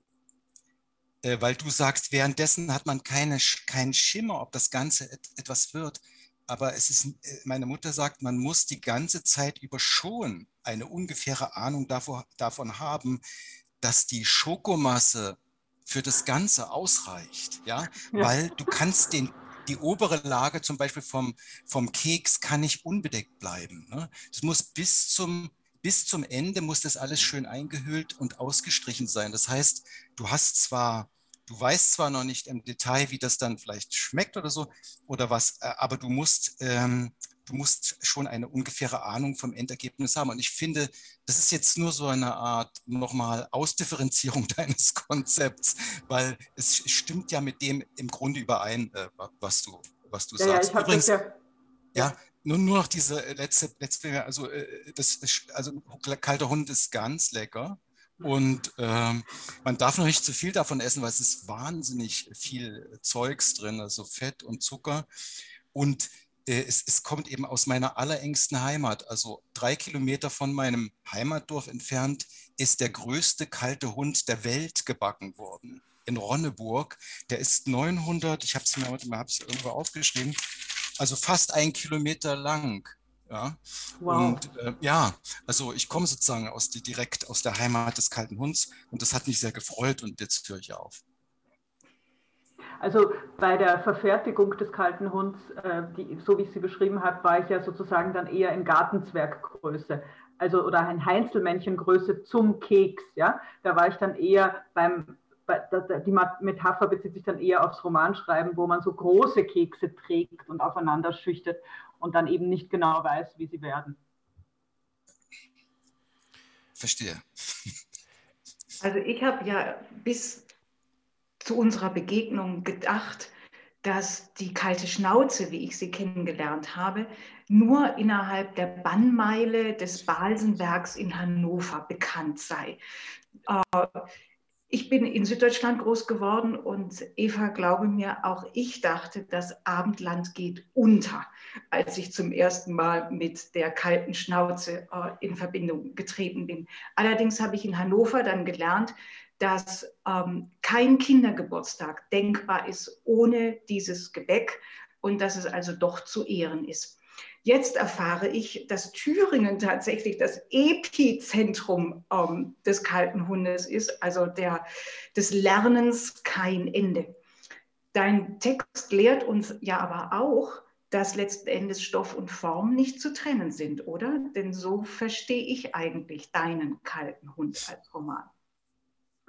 weil du sagst, währenddessen hat man keinen Schimmer, ob das Ganze etwas wird. Aber meine Mutter sagt, man muss die ganze Zeit über schon eine ungefähre Ahnung davon haben, dass die Schokomasse für das Ganze ausreicht. Ja? Weil du kannst die obere Lage zum Beispiel vom Keks kann nicht unbedeckt bleiben. Ne? Das muss bis zum Ende muss das alles schön eingehüllt und ausgestrichen sein. Das heißt, du weißt zwar noch nicht im Detail, wie das dann vielleicht schmeckt oder so, oder was, aber du musst schon eine ungefähre Ahnung vom Endergebnis haben. Und ich finde, das ist jetzt nur so eine Art nochmal Ausdifferenzierung deines Konzepts, weil es stimmt ja mit dem im Grunde überein, was du sagst. Ja, übrigens, nur noch diese letzte also kalter Hund ist ganz lecker. Und man darf noch nicht zu viel davon essen, weil es ist wahnsinnig viel Zeugs drin, also Fett und Zucker. Und es kommt eben aus meiner allerengsten Heimat. Also 3 Kilometer von meinem Heimatdorf entfernt ist der größte kalte Hund der Welt gebacken worden. In Ronneburg. Der ist 900, ich habe es irgendwo aufgeschrieben, also fast 1 Kilometer lang. Ja. Wow. Und also ich komme sozusagen direkt aus der Heimat des kalten Hunds, und das hat mich sehr gefreut, und jetzt höre ich auf. Also bei der Verfertigung des kalten Hunds, so wie ich sie beschrieben habe, war ich ja sozusagen dann eher in Gartenzwerggröße, also oder ein Heinzelmännchengröße zum Keks. Ja? Da war ich dann eher die Metapher bezieht sich dann eher aufs Romanschreiben, wo man so große Kekse trägt und aufeinander schüchtet und dann eben nicht genau weiß, wie sie werden. Verstehe. Also ich habe ja bis zu unserer Begegnung gedacht, dass die kalte Schnauze, wie ich sie kennengelernt habe, nur innerhalb der Bannmeile des Balsenbergs in Hannover bekannt sei. Ich bin in Süddeutschland groß geworden, und Eva, glaube mir, auch ich dachte, das Abendland geht unter, als ich zum ersten Mal mit der kalten Schnauze in Verbindung getreten bin. Allerdings habe ich in Hannover dann gelernt, dass kein Kindergeburtstag denkbar ist ohne dieses Gebäck und dass es also doch zu ehren ist. Jetzt erfahre ich, dass Thüringen tatsächlich das Epizentrum des kalten Hundes ist, also des Lernens kein Ende. Dein Text lehrt uns ja aber auch, dass letzten Endes Stoff und Form nicht zu trennen sind, oder? Denn so verstehe ich eigentlich deinen kalten Hund als Roman.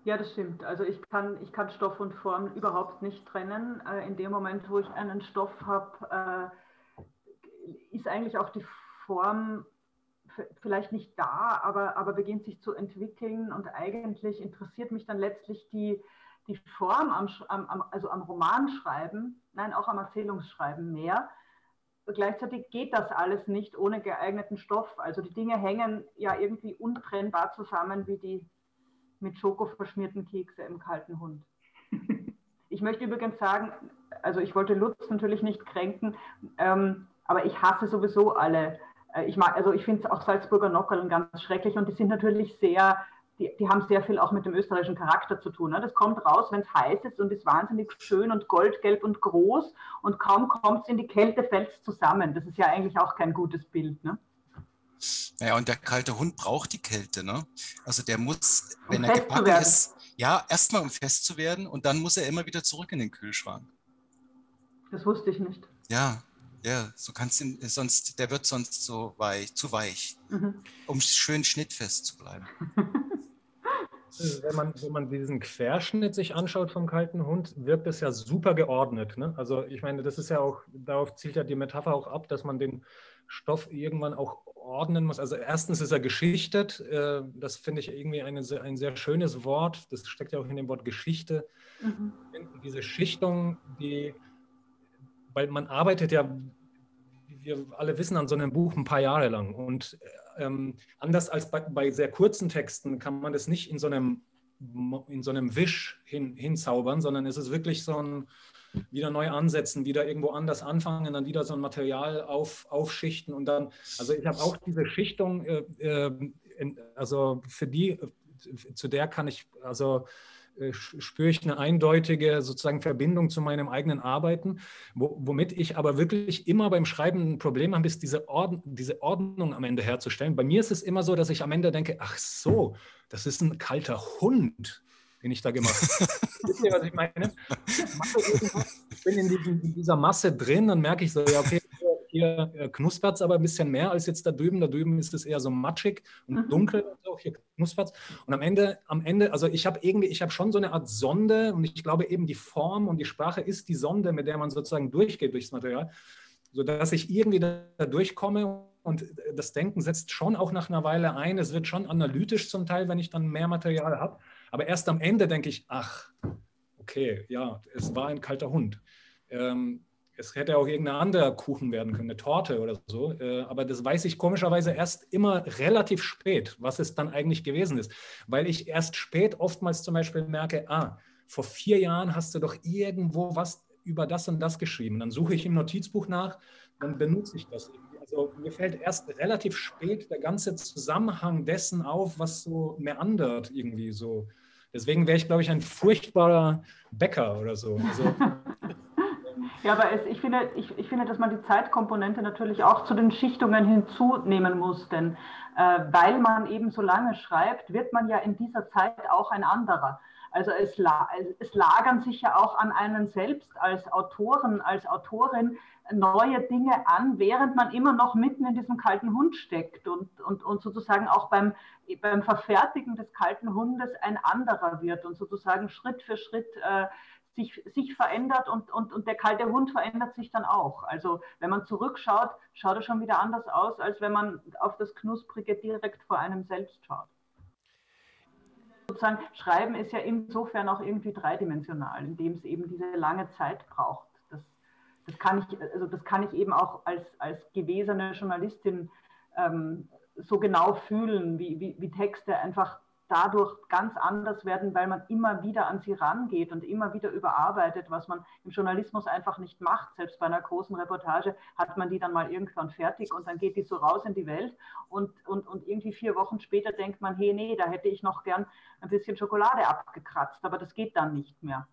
Ja, das stimmt. Also ich kann Stoff und Form überhaupt nicht trennen. In dem Moment, wo ich einen Stoff habe, ist eigentlich auch die Form vielleicht nicht da, aber beginnt sich zu entwickeln, und eigentlich interessiert mich dann letztlich die Form also am Romanschreiben, nein, auch am Erzählungsschreiben mehr. Gleichzeitig geht das alles nicht ohne geeigneten Stoff. Also die Dinge hängen ja irgendwie untrennbar zusammen wie die mit Schoko verschmierten Kekse im kalten Hund. Ich möchte übrigens sagen, also ich wollte Lutz natürlich nicht kränken, aber ich hasse sowieso alle. Ich finde auch Salzburger Nockerln ganz schrecklich, und die sind natürlich die haben sehr viel auch mit dem österreichischen Charakter zu tun. Ne? Das kommt raus, wenn es heiß ist, und ist wahnsinnig schön und goldgelb und groß, und kaum kommt es in die Kälte, fällt es zusammen. Das ist ja eigentlich auch kein gutes Bild. Ne? Naja, und der kalte Hund braucht die Kälte, ne? Also der muss, wenn Um er fest zu gebacken werden. ist, ja, erstmal um fest zu werden, und dann muss er immer wieder zurück in den Kühlschrank. Das wusste ich nicht. Ja, so kannst ihn, der wird sonst so weich, zu weich, um schön schnittfest zu bleiben. Wenn man diesen Querschnitt sich anschaut vom kalten Hund, wirkt es ja super geordnet. Ne? Also ich meine, das ist ja auch, darauf zielt ja die Metapher auch ab, dass man den Stoff irgendwann auch ordnen muss. Also erstens ist er geschichtet. Das finde ich irgendwie ein sehr schönes Wort. Das steckt ja auch in dem Wort Geschichte. Diese Schichtung, weil man arbeitet ja, wie wir alle wissen, an so einem Buch ein paar Jahre lang. Und anders als bei sehr kurzen Texten kann man das nicht in so einem Wisch hinzaubern, sondern es ist wirklich so ein wieder neu ansetzen, wieder irgendwo anders anfangen, dann wieder so ein Material aufschichten, und dann, also ich habe auch diese Schichtung, also zu der kann ich, also spüre ich eine eindeutige sozusagen Verbindung zu meinem eigenen Arbeiten, womit ich aber wirklich immer beim Schreiben ein Problem habe, ist diese Ordnung am Ende herzustellen. Bei mir ist es immer so, dass ich am Ende denke, ach so, das ist ein kalter Hund, den ich da gemacht habe. Wisst ihr, was ich meine? Ich bin in dieser Masse drin, dann merke ich so, ja, okay, hier knuspert es aber ein bisschen mehr als jetzt da drüben. Da drüben ist es eher so matschig und dunkel und so, hier knuspert es. Und am Ende, also ich habe schon so eine Art Sonde, und ich glaube eben die Form und die Sprache ist die Sonde, mit der man sozusagen durchgeht durchs Material, sodass ich irgendwie da durchkomme, und das Denken setzt schon auch nach einer Weile ein. Es wird schon analytisch zum Teil, wenn ich dann mehr Material habe. Aber erst am Ende denke ich, ach, okay, ja, es war ein kalter Hund. Es hätte auch irgendein anderer Kuchen werden können, eine Torte oder so. Aber das weiß ich komischerweise erst immer relativ spät, was es dann eigentlich gewesen ist. Weil ich erst spät oftmals zum Beispiel merke, vor 4 Jahren hast du doch irgendwo was über das und das geschrieben. Dann suche ich im Notizbuch nach, dann benutze ich das irgendwie. Also mir fällt erst relativ spät der ganze Zusammenhang dessen auf, was so meandert irgendwie so. Deswegen wäre ich, glaube ich, ein furchtbarer Bäcker oder so. Also, ja, aber ich finde, dass man die Zeitkomponente natürlich auch zu den Schichtungen hinzunehmen muss, denn weil man eben so lange schreibt, wird man ja in dieser Zeit auch ein anderer. Also es lagern sich ja auch an einen selbst als Autoren, als Autorin neue Dinge an, während man immer noch mitten in diesem kalten Hund steckt und sozusagen auch beim Verfertigen des kalten Hundes ein anderer wird und sozusagen Schritt für Schritt sich verändert, und der kalte Hund verändert sich dann auch. Also wenn man zurückschaut, schaut er schon wieder anders aus, als wenn man auf das Knusprige direkt vor einem selbst schaut. Sozusagen, Schreiben ist ja insofern auch irgendwie dreidimensional, indem es eben diese lange Zeit braucht. Das kann ich eben auch als gewesene Journalistin so genau fühlen, wie Texte einfach dadurch ganz anders werden, weil man immer wieder an sie rangeht und immer wieder überarbeitet, was man im Journalismus einfach nicht macht. Selbst bei einer großen Reportage hat man die dann mal irgendwann fertig, und dann geht die so raus in die Welt, und irgendwie 4 Wochen später denkt man, hey, nee, da hätte ich noch gern ein bisschen Schokolade abgekratzt, aber das geht dann nicht mehr.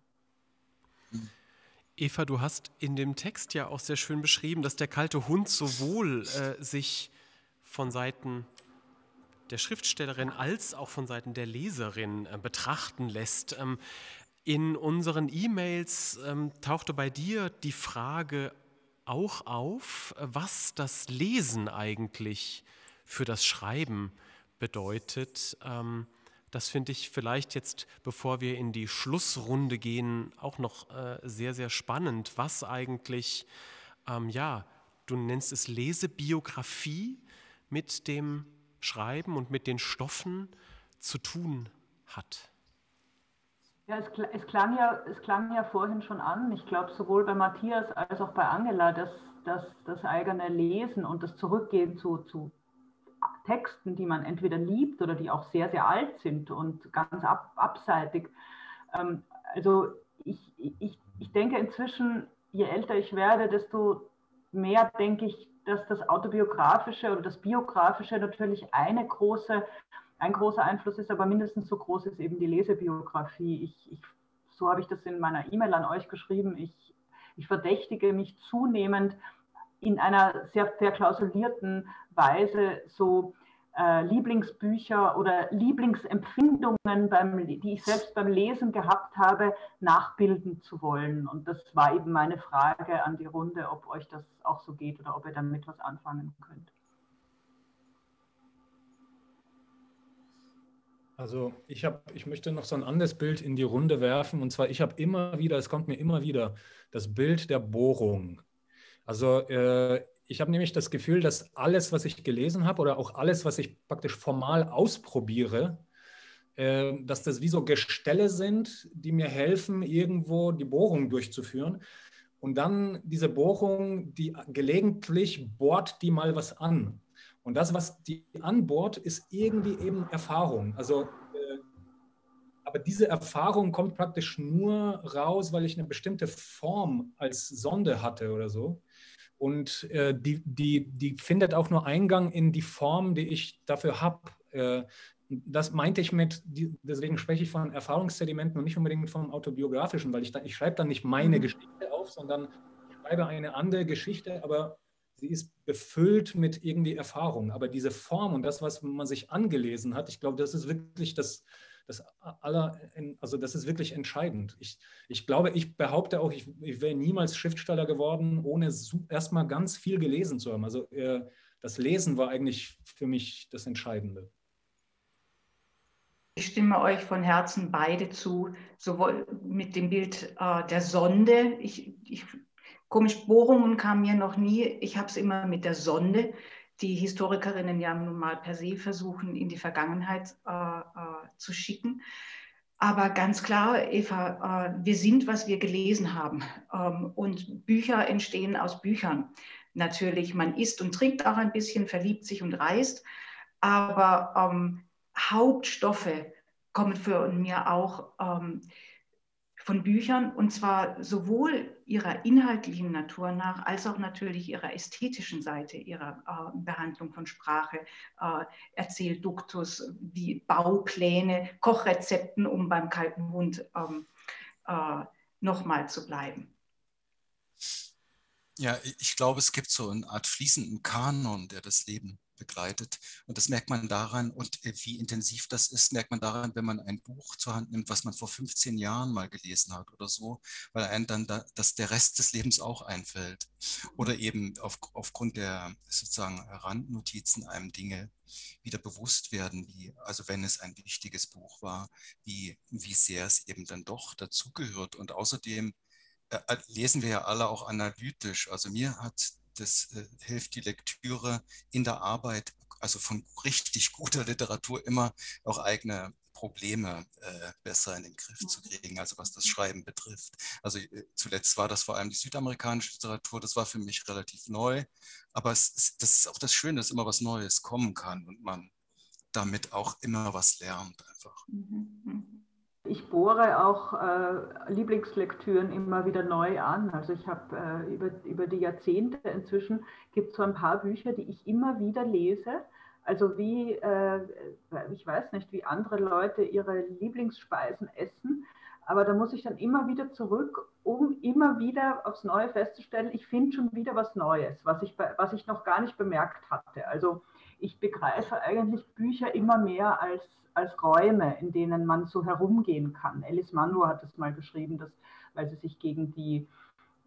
Eva, du hast in dem Text ja auch sehr schön beschrieben, dass der kalte Hund sowohl sich von Seiten der Schriftstellerin als auch von Seiten der Leserin betrachten lässt. In unseren E-Mails tauchte bei dir die Frage auch auf, was das Lesen eigentlich für das Schreiben bedeutet. Das finde ich vielleicht jetzt, bevor wir in die Schlussrunde gehen, auch noch sehr, sehr spannend, was eigentlich, ja, du nennst es Lesebiografie, mit dem Schreiben und mit den Stoffen zu tun hat. Ja, es klang ja vorhin schon an. Ich glaube, sowohl bei Matthias als auch bei Angela, dass das eigene Lesen und das Zurückgehen zu Texten, die man entweder liebt oder die auch sehr, sehr alt sind und ganz abseitig. Also ich denke inzwischen, je älter ich werde, desto mehr denke ich, dass das Autobiografische oder das Biografische natürlich ein großer Einfluss ist, aber mindestens so groß ist eben die Lesebiografie. So habe ich das in meiner E-Mail an euch geschrieben. Ich verdächtige mich zunehmend in einer sehr verklausulierten Weise so Lieblingsbücher oder Lieblingsempfindungen, die ich selbst beim Lesen gehabt habe, nachbilden zu wollen. Und das war eben meine Frage an die Runde, ob euch das auch so geht oder ob ihr damit was anfangen könnt. Also ich möchte noch so ein anderes Bild in die Runde werfen. Und zwar, es kommt mir immer wieder, das Bild der Bohrung. Also ich habe nämlich das Gefühl, dass alles, was ich gelesen habe oder auch alles, was ich praktisch formal ausprobiere, dass das wie so Gestelle sind, die mir helfen, irgendwo die Bohrung durchzuführen. Und dann diese Bohrung, gelegentlich bohrt die mal was an. Und das, was die anbohrt, ist irgendwie eben Erfahrung. Also, aber diese Erfahrung kommt praktisch nur raus, weil ich eine bestimmte Form als Sonde hatte oder so. Und die findet auch nur Eingang in die Form, die ich dafür habe. Das meinte ich deswegen spreche ich von Erfahrungssedimenten und nicht unbedingt vom Autobiografischen, weil ich schreibe dann nicht meine Geschichte auf, sondern ich schreibe eine andere Geschichte, aber sie ist befüllt mit irgendwie Erfahrung. Aber diese Form und das, was man sich angelesen hat, ich glaube, das ist wirklich das ist wirklich entscheidend. Ich glaube, ich behaupte auch, ich wäre niemals Schriftsteller geworden, ohne erstmal ganz viel gelesen zu haben. Also das Lesen war eigentlich für mich das Entscheidende. Ich stimme euch von Herzen beide zu, sowohl mit dem Bild der Sonde. Komisch, Bohrungen kamen mir noch nie. Ich habe es immer mit der Sonde. Die Historikerinnen ja nun mal per se versuchen, in die Vergangenheit zu schicken. Aber ganz klar, Eva, wir sind, was wir gelesen haben. Und Bücher entstehen aus Büchern. Natürlich, man isst und trinkt auch ein bisschen, verliebt sich und reist. Aber Hauptstoffe kommen für mir auch von Büchern, und zwar sowohl ihrer inhaltlichen Natur nach, als auch natürlich ihrer ästhetischen Seite, ihrer Behandlung von Sprache, Erzählduktus, wie Baupläne, Kochrezepten, um beim kalten Hund nochmal zu bleiben. Ja, ich glaube, es gibt so eine Art fließenden Kanon, der das Leben begleitet. Und das merkt man daran, und wie intensiv das ist, merkt man daran, wenn man ein Buch zur Hand nimmt, was man vor 15 Jahren mal gelesen hat oder so, weil einem dann dass der Rest des Lebens auch einfällt. Oder eben aufgrund der sozusagen Randnotizen einem Dinge wieder bewusst werden, also wenn es ein wichtiges Buch war, wie sehr es eben dann doch dazugehört. Und außerdem lesen wir ja alle auch analytisch. Also mir hilft die Lektüre in der Arbeit, also von richtig guter Literatur, immer auch eigene Probleme besser in den Griff zu kriegen, also was das Schreiben betrifft. Also zuletzt war das vor allem die südamerikanische Literatur, das war für mich relativ neu, aber das ist auch das Schöne, dass immer was Neues kommen kann und man damit auch immer was lernt einfach. Ich bohre auch Lieblingslektüren immer wieder neu an. Also ich habe über die Jahrzehnte inzwischen, gibt es so ein paar Bücher, die ich immer wieder lese. Also ich weiß nicht, wie andere Leute ihre Lieblingsspeisen essen, aber da muss ich dann immer wieder zurück, um immer wieder aufs Neue festzustellen, ich finde schon wieder was Neues, was ich noch gar nicht bemerkt hatte. Also ich begreife eigentlich Bücher immer mehr als Räume, in denen man so herumgehen kann. Alice Munro hat es mal geschrieben, weil sie sich gegen die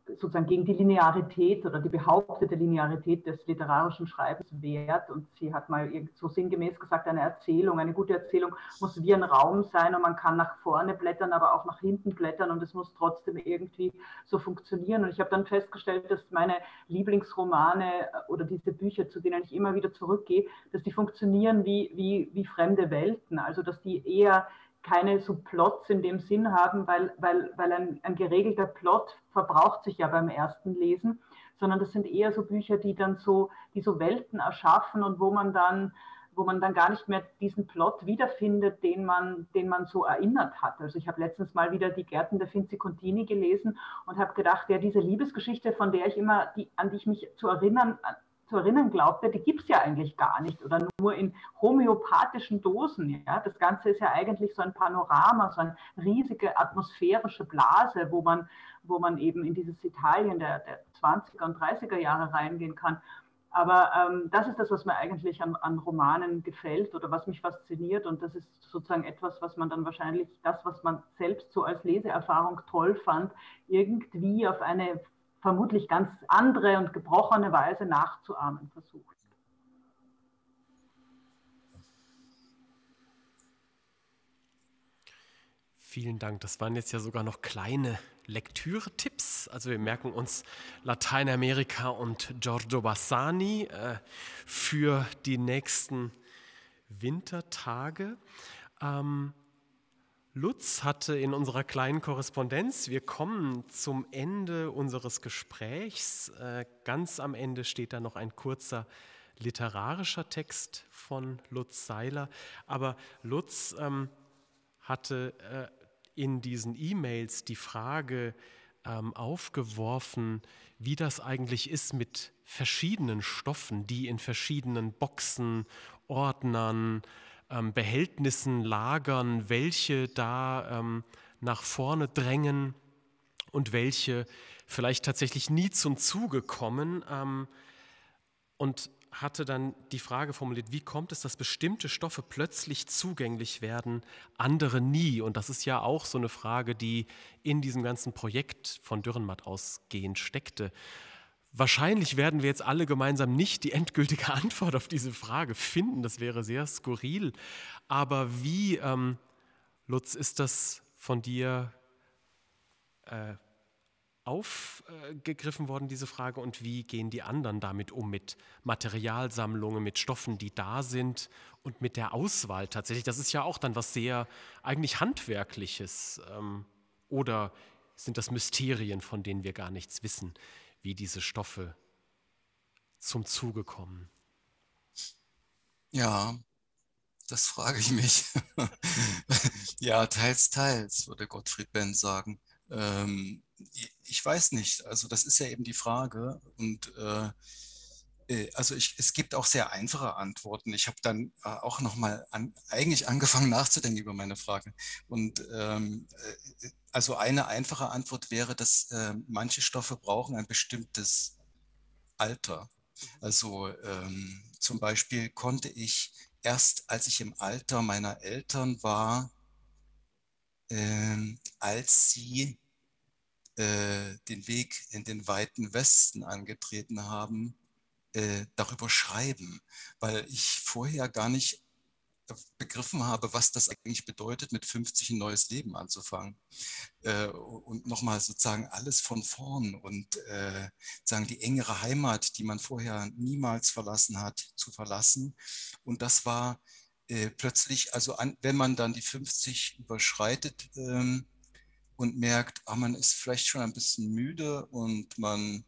sozusagen gegen die Linearität oder die behauptete Linearität des literarischen Schreibens wehrt. Und sie hat mal so sinngemäß gesagt, eine gute Erzählung muss wie ein Raum sein und man kann nach vorne blättern, aber auch nach hinten blättern und es muss trotzdem irgendwie so funktionieren. Und ich habe dann festgestellt, dass meine Lieblingsromane oder diese Bücher, zu denen ich immer wieder zurückgehe, dass die funktionieren wie fremde Welten, also dass die eher keine so Plots in dem Sinn haben, weil ein geregelter Plot verbraucht sich ja beim ersten Lesen, sondern das sind eher so Bücher, die so Welten erschaffen und wo man dann gar nicht mehr diesen Plot wiederfindet, den man so erinnert hat. Also ich habe letztens mal wieder die Gärten der Finzi Contini gelesen und habe gedacht, ja, diese Liebesgeschichte, an die ich mich zu erinnern glaubte, die gibt es ja eigentlich gar nicht oder nur in homöopathischen Dosen. Ja? Das Ganze ist ja eigentlich so ein Panorama, so eine riesige atmosphärische Blase, wo man eben in dieses Italien der 20er und 30er Jahre reingehen kann. Aber das ist das, was mir eigentlich an Romanen gefällt oder was mich fasziniert. Und das ist sozusagen etwas, was man dann wahrscheinlich, das, was man selbst so als Leseerfahrung toll fand, irgendwie auf eine vermutlich ganz andere und gebrochene Weise nachzuahmen versucht. Vielen Dank. Das waren jetzt ja sogar noch kleine Lektüre-Tipps. Also wir merken uns Lateinamerika und Giorgio Bassani für die nächsten Wintertage. Lutz hatte in unserer kleinen Korrespondenz, wir kommen zum Ende unseres Gesprächs. Ganz am Ende steht da noch ein kurzer literarischer Text von Lutz Seiler. Aber Lutz hatte in diesen E-Mails die Frage aufgeworfen, wie das eigentlich ist mit verschiedenen Stoffen, die in verschiedenen Boxen, Ordnern, Behältnissen lagern, welche da nach vorne drängen und welche vielleicht tatsächlich nie zum Zuge kommen, und hatte dann die Frage formuliert, wie kommt es, dass bestimmte Stoffe plötzlich zugänglich werden, andere nie? Und das ist ja auch so eine Frage, die in diesem ganzen Projekt von Dürrenmatt ausgehend steckte. Wahrscheinlich werden wir jetzt alle gemeinsam nicht die endgültige Antwort auf diese Frage finden. Das wäre sehr skurril. Aber wie, Lutz, ist das von dir aufgegriffen worden, diese Frage? Und wie gehen die anderen damit um, mit Materialsammlungen, mit Stoffen, die da sind und mit der Auswahl tatsächlich? Das ist ja auch dann was sehr eigentlich Handwerkliches. Oder sind das Mysterien, von denen wir gar nichts wissen, wie diese Stoffe zum Zuge kommen? Ja, das frage ich mich. Ja, teils, teils, würde Gottfried Benz sagen. Ich weiß nicht, also das ist ja eben die Frage. Und also es gibt auch sehr einfache Antworten. Ich habe dann auch nochmal eigentlich angefangen nachzudenken über meine Frage. Und also eine einfache Antwort wäre, dass manche Stoffe brauchen ein bestimmtes Alter. Also zum Beispiel konnte ich erst, als ich im Alter meiner Eltern war, als sie den Weg in den weiten Westen angetreten haben, darüber schreiben, weil ich vorher gar nicht begriffen habe, was das eigentlich bedeutet, mit 50 ein neues Leben anzufangen. Und nochmal sozusagen alles von vorn und sagen die engere Heimat, die man vorher niemals verlassen hat, zu verlassen. Und das war plötzlich, also wenn man dann die 50 überschreitet und merkt, man ist vielleicht schon ein bisschen müde und man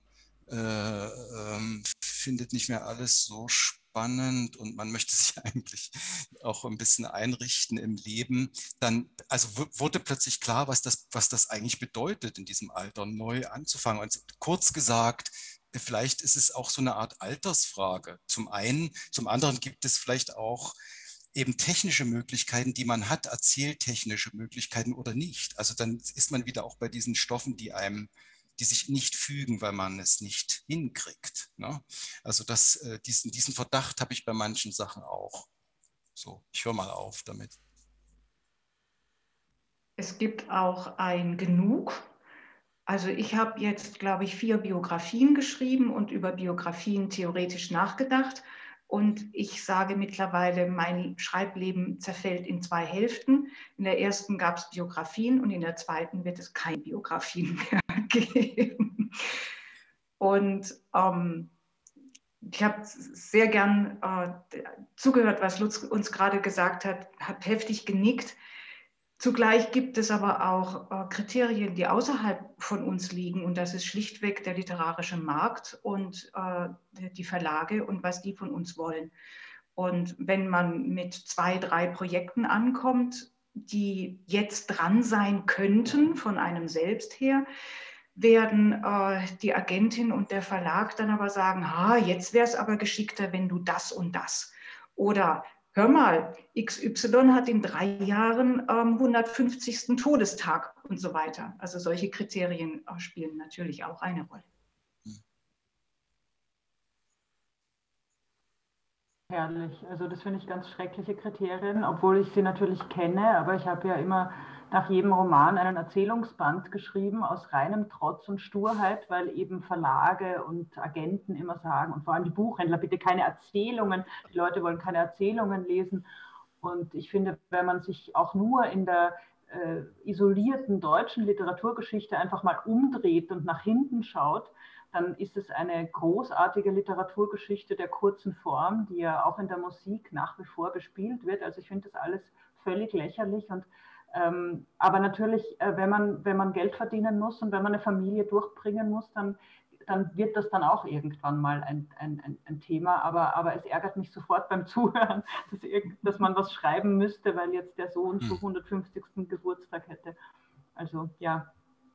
findet nicht mehr alles so spannend und man möchte sich eigentlich auch ein bisschen einrichten im Leben, dann also wurde plötzlich klar, was das eigentlich bedeutet, in diesem Alter neu anzufangen. Und kurz gesagt, vielleicht ist es auch so eine Art Altersfrage. Zum einen, zum anderen gibt es vielleicht auch eben technische Möglichkeiten, die man hat, erzähltechnische Möglichkeiten oder nicht. Also dann ist man wieder auch bei diesen Stoffen, die sich nicht fügen, weil man es nicht hinkriegt. Ne? Also diesen Verdacht habe ich bei manchen Sachen auch. So, ich höre mal auf damit. Es gibt auch ein Genug Also ich habe jetzt, glaube ich, 4 Biografien geschrieben und über Biografien theoretisch nachgedacht. Und ich sage mittlerweile, mein Schreibleben zerfällt in 2 Hälften. In der ersten gab es Biografien und in der zweiten wird es keine Biografien mehr geben. Und ich habe sehr gern zugehört, was Lutz uns gerade gesagt hat, habe heftig genickt. Zugleich gibt es aber auch Kriterien, die außerhalb von uns liegen, und das ist schlichtweg der literarische Markt und die Verlage und was die von uns wollen. Und wenn man mit 2, 3 Projekten ankommt, die jetzt dran sein könnten von einem selbst her, werden die Agentin und der Verlag dann aber sagen, jetzt wäre es aber geschickter, wenn du das und das. Oder hör mal, XY hat in 3 Jahren 150. Todestag und so weiter. Also solche Kriterien spielen natürlich auch eine Rolle. Herrlich. Also das finde ich ganz schreckliche Kriterien, obwohl ich sie natürlich kenne, aber ich habe ja immer nach jedem Roman einen Erzählungsband geschrieben aus reinem Trotz und Sturheit, weil eben Verlage und Agenten immer sagen, und vor allem die Buchhändler, bitte keine Erzählungen, die Leute wollen keine Erzählungen lesen. Und ich finde, wenn man sich auch nur in der isolierten deutschen Literaturgeschichte einfach mal umdreht und nach hinten schaut, dann ist es eine großartige Literaturgeschichte der kurzen Form, die ja auch in der Musik nach wie vor bespielt wird. Also ich finde das alles völlig lächerlich. Und, aber natürlich, wenn man Geld verdienen muss und wenn man eine Familie durchbringen muss, dann wird das dann auch irgendwann mal ein Thema. Aber es ärgert mich sofort beim Zuhören, dass man was schreiben müsste, weil jetzt der Sohn zu 150. Geburtstag hätte. Also ja.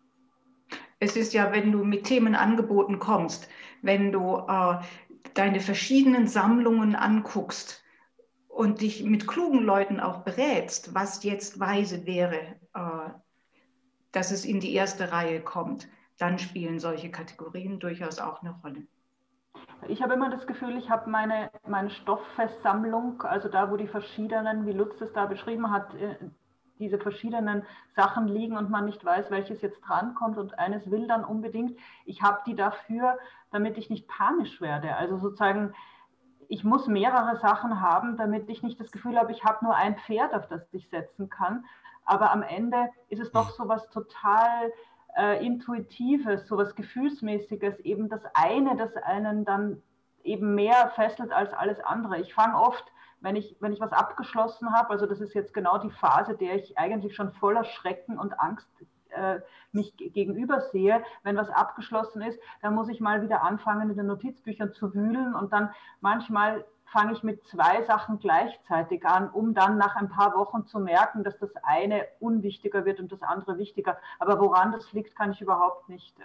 Es ist ja, wenn du mit Themenangeboten kommst, wenn du deine verschiedenen Sammlungen anguckst und dich mit klugen Leuten auch berätst, was jetzt weise wäre, dass es in die erste Reihe kommt, dann spielen solche Kategorien durchaus auch eine Rolle. Ich habe immer das Gefühl, ich habe meine Stofffestsammlung, also da, wo die verschiedenen, wie Lutz es da beschrieben hat, diese verschiedenen Sachen liegen und man nicht weiß, welches jetzt drankommt und eines will dann unbedingt. Ich habe die dafür, damit ich nicht panisch werde. Also sozusagen, ich muss mehrere Sachen haben, damit ich nicht das Gefühl habe, ich habe nur ein Pferd, auf das ich setzen kann. Aber am Ende ist es doch so was total Intuitives, so was Gefühlsmäßiges, eben das eine, das einen dann eben mehr fesselt als alles andere. Ich fange oft, wenn ich was abgeschlossen habe, also das ist jetzt genau die Phase, der ich eigentlich schon voller Schrecken und Angst mich gegenüber sehe, wenn was abgeschlossen ist, dann muss ich mal wieder anfangen, in den Notizbüchern zu wühlen und dann manchmal fange ich mit 2 Sachen gleichzeitig an, um dann nach ein paar Wochen zu merken, dass das eine unwichtiger wird und das andere wichtiger. Aber woran das liegt, kann ich überhaupt nicht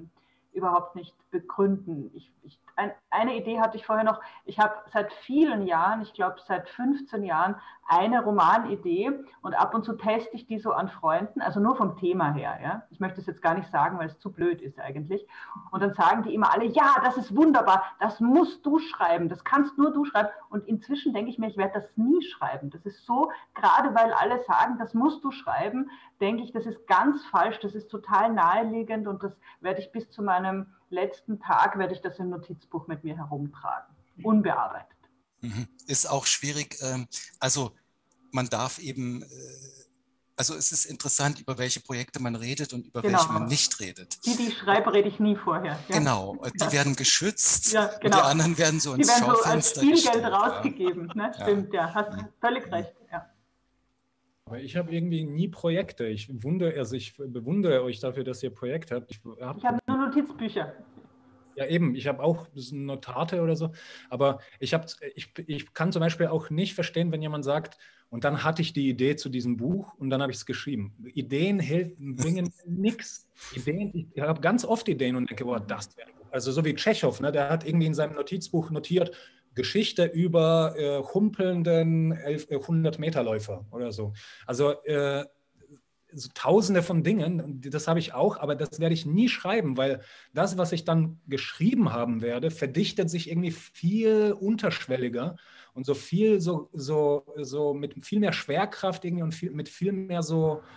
begründen. Eine Idee hatte ich vorher noch. Ich habe seit vielen Jahren, ich glaube seit 15 Jahren, eine Romanidee und ab und zu teste ich die so an Freunden, also nur vom Thema her. Ja? Ich möchte es jetzt gar nicht sagen, weil es zu blöd ist eigentlich. Und dann sagen die immer alle, ja, das ist wunderbar, das musst du schreiben, das kannst nur du schreiben. Und inzwischen denke ich mir, ich werde das nie schreiben. Das ist so, gerade weil alle sagen, das musst du schreiben, denke ich, das ist ganz falsch, das ist total naheliegend und das werde ich bis zu meinem letzten Tag, werde ich das im Notizbuch mit mir herumtragen, unbearbeitet. Ist auch schwierig, also man darf eben, also es ist interessant, über welche Projekte man redet und über welche man nicht redet. Die ich schreibe, rede ich nie vorher. Ja? Genau, die werden geschützt, ja, genau. Und die anderen werden so ins Schaufenster gestellt. Die werden so als Spielgeld rausgegeben, ne? Stimmt, ja, hast völlig recht, ja. Aber ich habe irgendwie nie Projekte. Ich bewundere euch dafür, dass ihr Projekte habt. Ich habe nur Notizbücher. Ja, eben. Ich habe auch Notate oder so. Aber ich kann zum Beispiel auch nicht verstehen, wenn jemand sagt, und dann hatte ich die Idee zu diesem Buch und dann habe ich es geschrieben. Ideen bringen nichts. Ich habe ganz oft Ideen und denke, boah, das wäre gut. Also so wie Tschechow, ne, der hat irgendwie in seinem Notizbuch notiert, Geschichte über humpelnden 100-Meter-Läufer oder so. Also so Tausende von Dingen, das habe ich auch, aber das werde ich nie schreiben, weil das, was ich dann geschrieben haben werde, verdichtet sich irgendwie viel unterschwelliger und so mit viel mehr Schwerkraft irgendwie und mit viel mehr so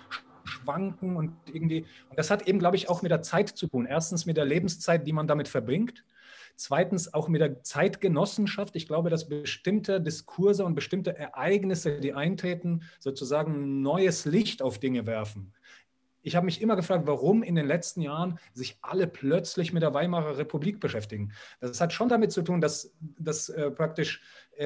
schwanken und irgendwie, und das hat eben, glaube ich, auch mit der Zeit zu tun. Erstens mit der Lebenszeit, die man damit verbringt. Zweitens auch mit der Zeitgenossenschaft. Ich glaube, dass bestimmte Diskurse und bestimmte Ereignisse, die eintreten, sozusagen neues Licht auf Dinge werfen. Ich habe mich immer gefragt, warum in den letzten Jahren sich alle plötzlich mit der Weimarer Republik beschäftigen. Das hat schon damit zu tun, dass praktisch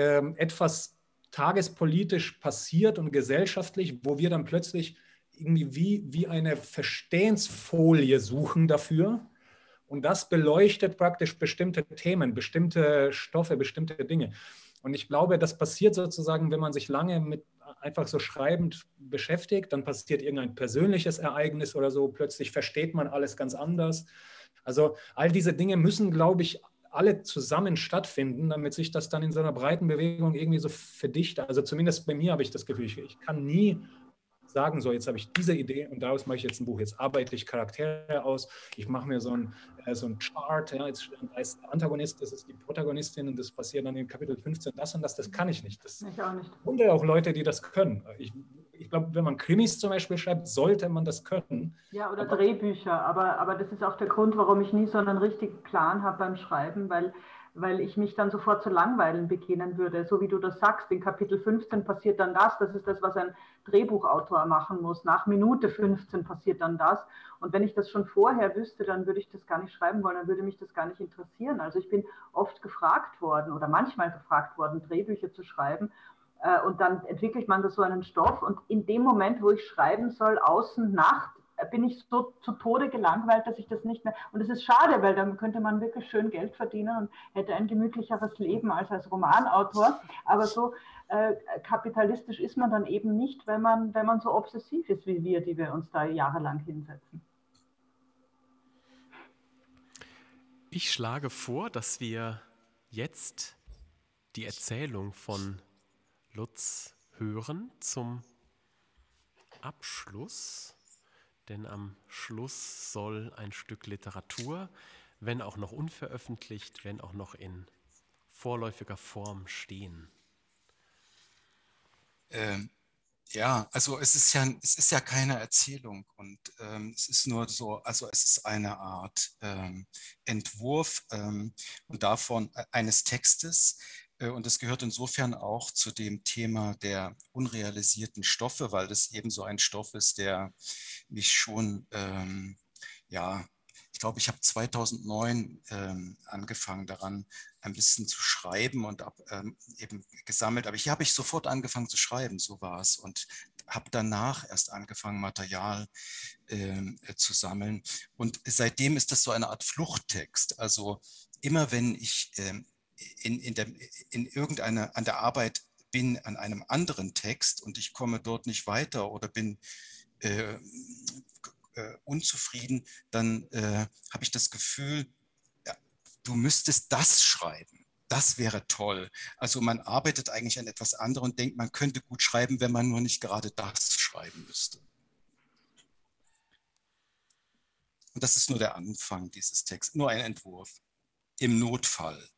etwas tagespolitisch passiert und gesellschaftlich, wo wir dann plötzlich irgendwie wie eine Verstehensfolie suchen dafür. Und das beleuchtet praktisch bestimmte Themen, bestimmte Stoffe, bestimmte Dinge. Und ich glaube, das passiert sozusagen, wenn man sich lange mit einfach so schreibend beschäftigt, dann passiert irgendein persönliches Ereignis oder so, plötzlich versteht man alles ganz anders. Also all diese Dinge müssen, glaube ich, alle zusammen stattfinden, damit sich das dann in so einer breiten Bewegung irgendwie so verdichtet. Also zumindest bei mir habe ich das Gefühl, ich kann nie sagen, so jetzt habe ich diese Idee und daraus mache ich jetzt ein Buch. Jetzt arbeite ich Charaktere aus, ich mache mir so ein Chart, ja, jetzt ist der Antagonist, das ist die Protagonistin und das passiert dann in Kapitel 15, das und das kann ich nicht. Ich auch nicht. Und auch Leute, die das können. Ich glaube, wenn man Krimis zum Beispiel schreibt, sollte man das können. Ja, oder Drehbücher, aber das ist auch der Grund, warum ich nie so einen richtigen Plan habe beim Schreiben, weil ich mich dann sofort zu langweilen beginnen würde. So wie du das sagst, in Kapitel 15 passiert dann das ist das, was ein Drehbuchautor machen muss. Nach Minute 15 passiert dann das. Und wenn ich das schon vorher wüsste, dann würde ich das gar nicht schreiben wollen, dann würde mich das gar nicht interessieren. Also ich bin oft gefragt worden oder manchmal gefragt worden, Drehbücher zu schreiben. Und dann entwickelt man da so einen Stoff. Und in dem Moment, wo ich schreiben soll, außen Nacht, bin ich so zu Tode gelangweilt, dass ich das nicht mehr... Und es ist schade, weil dann könnte man wirklich schön Geld verdienen und hätte ein gemütlicheres Leben als Romanautor. Aber so kapitalistisch ist man dann eben nicht, wenn man so obsessiv ist wie wir, die wir uns da jahrelang hinsetzen. Ich schlage vor, dass wir jetzt die Erzählung von Lutz hören zum Abschluss. Denn am Schluss soll ein Stück Literatur, wenn auch noch unveröffentlicht, wenn auch noch in vorläufiger Form stehen. Ja, also es ist ja keine Erzählung und es ist nur so, also es ist eine Art Entwurf und davon eines Textes. Und es gehört insofern auch zu dem Thema der unrealisierten Stoffe, weil das eben so ein Stoff ist, der mich schon, ja, ich glaube, ich habe 2009 angefangen daran, ein bisschen zu schreiben und eben gesammelt. Aber hier habe ich sofort angefangen zu schreiben, so war es. Und habe danach erst angefangen, Material zu sammeln. Und seitdem ist das so eine Art Fluchttext. Also immer wenn ich an der Arbeit bin an einem anderen Text und ich komme dort nicht weiter oder bin unzufrieden, dann habe ich das Gefühl, ja, du müsstest das schreiben. Das wäre toll. Also man arbeitet eigentlich an etwas anderem und denkt, man könnte gut schreiben, wenn man nur nicht gerade das schreiben müsste. Und das ist nur der Anfang dieses Texts, nur ein Entwurf. Im Notfall.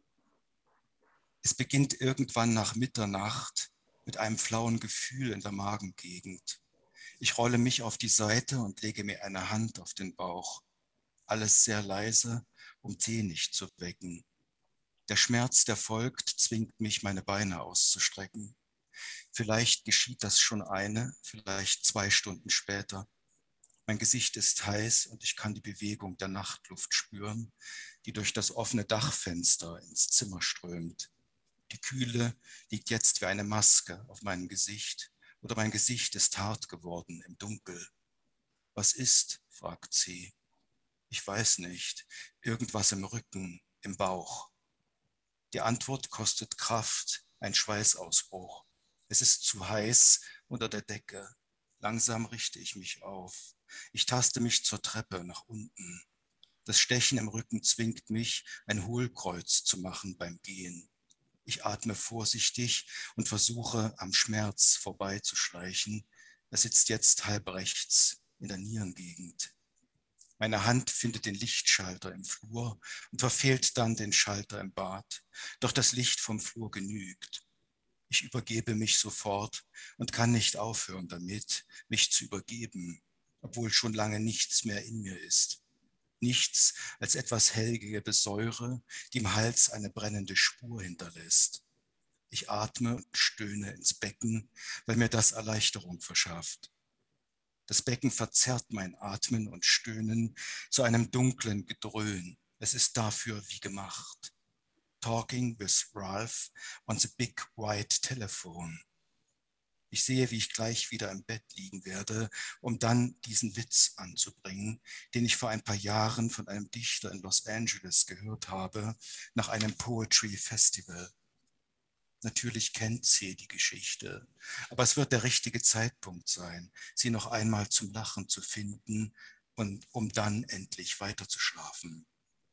Es beginnt irgendwann nach Mitternacht mit einem flauen Gefühl in der Magengegend. Ich rolle mich auf die Seite und lege mir eine Hand auf den Bauch. Alles sehr leise, um Tee nicht zu wecken. Der Schmerz, der folgt, zwingt mich, meine Beine auszustrecken. Vielleicht geschieht das schon vielleicht 2 Stunden später. Mein Gesicht ist heiß und ich kann die Bewegung der Nachtluft spüren, die durch das offene Dachfenster ins Zimmer strömt. Die Kühle liegt jetzt wie eine Maske auf meinem Gesicht oder mein Gesicht ist hart geworden im Dunkel. Was ist? Fragt sie. Ich weiß nicht. Irgendwas im Rücken, im Bauch. Die Antwort kostet Kraft, ein Schweißausbruch. Es ist zu heiß unter der Decke. Langsam richte ich mich auf. Ich taste mich zur Treppe nach unten. Das Stechen im Rücken zwingt mich, ein Hohlkreuz zu machen beim Gehen. Ich atme vorsichtig und versuche, am Schmerz vorbeizuschleichen. Er sitzt jetzt halb rechts in der Nierengegend. Meine Hand findet den Lichtschalter im Flur und verfehlt dann den Schalter im Bad. Doch das Licht vom Flur genügt. Ich übergebe mich sofort und kann nicht aufhören damit, mich zu übergeben, obwohl schon lange nichts mehr in mir ist. Nichts als etwas hellgelbe Säure, die im Hals eine brennende Spur hinterlässt. Ich atme und stöhne ins Becken, weil mir das Erleichterung verschafft. Das Becken verzerrt mein Atmen und Stöhnen zu einem dunklen Gedröhn. Es ist dafür wie gemacht. Talking with Ralph on the big white telephone. Ich sehe, wie ich gleich wieder im Bett liegen werde, um dann diesen Witz anzubringen, den ich vor ein paar Jahren von einem Dichter in Los Angeles gehört habe, nach einem Poetry Festival. Natürlich kennt sie die Geschichte, aber es wird der richtige Zeitpunkt sein, sie noch einmal zum Lachen zu finden und um dann endlich weiterzuschlafen.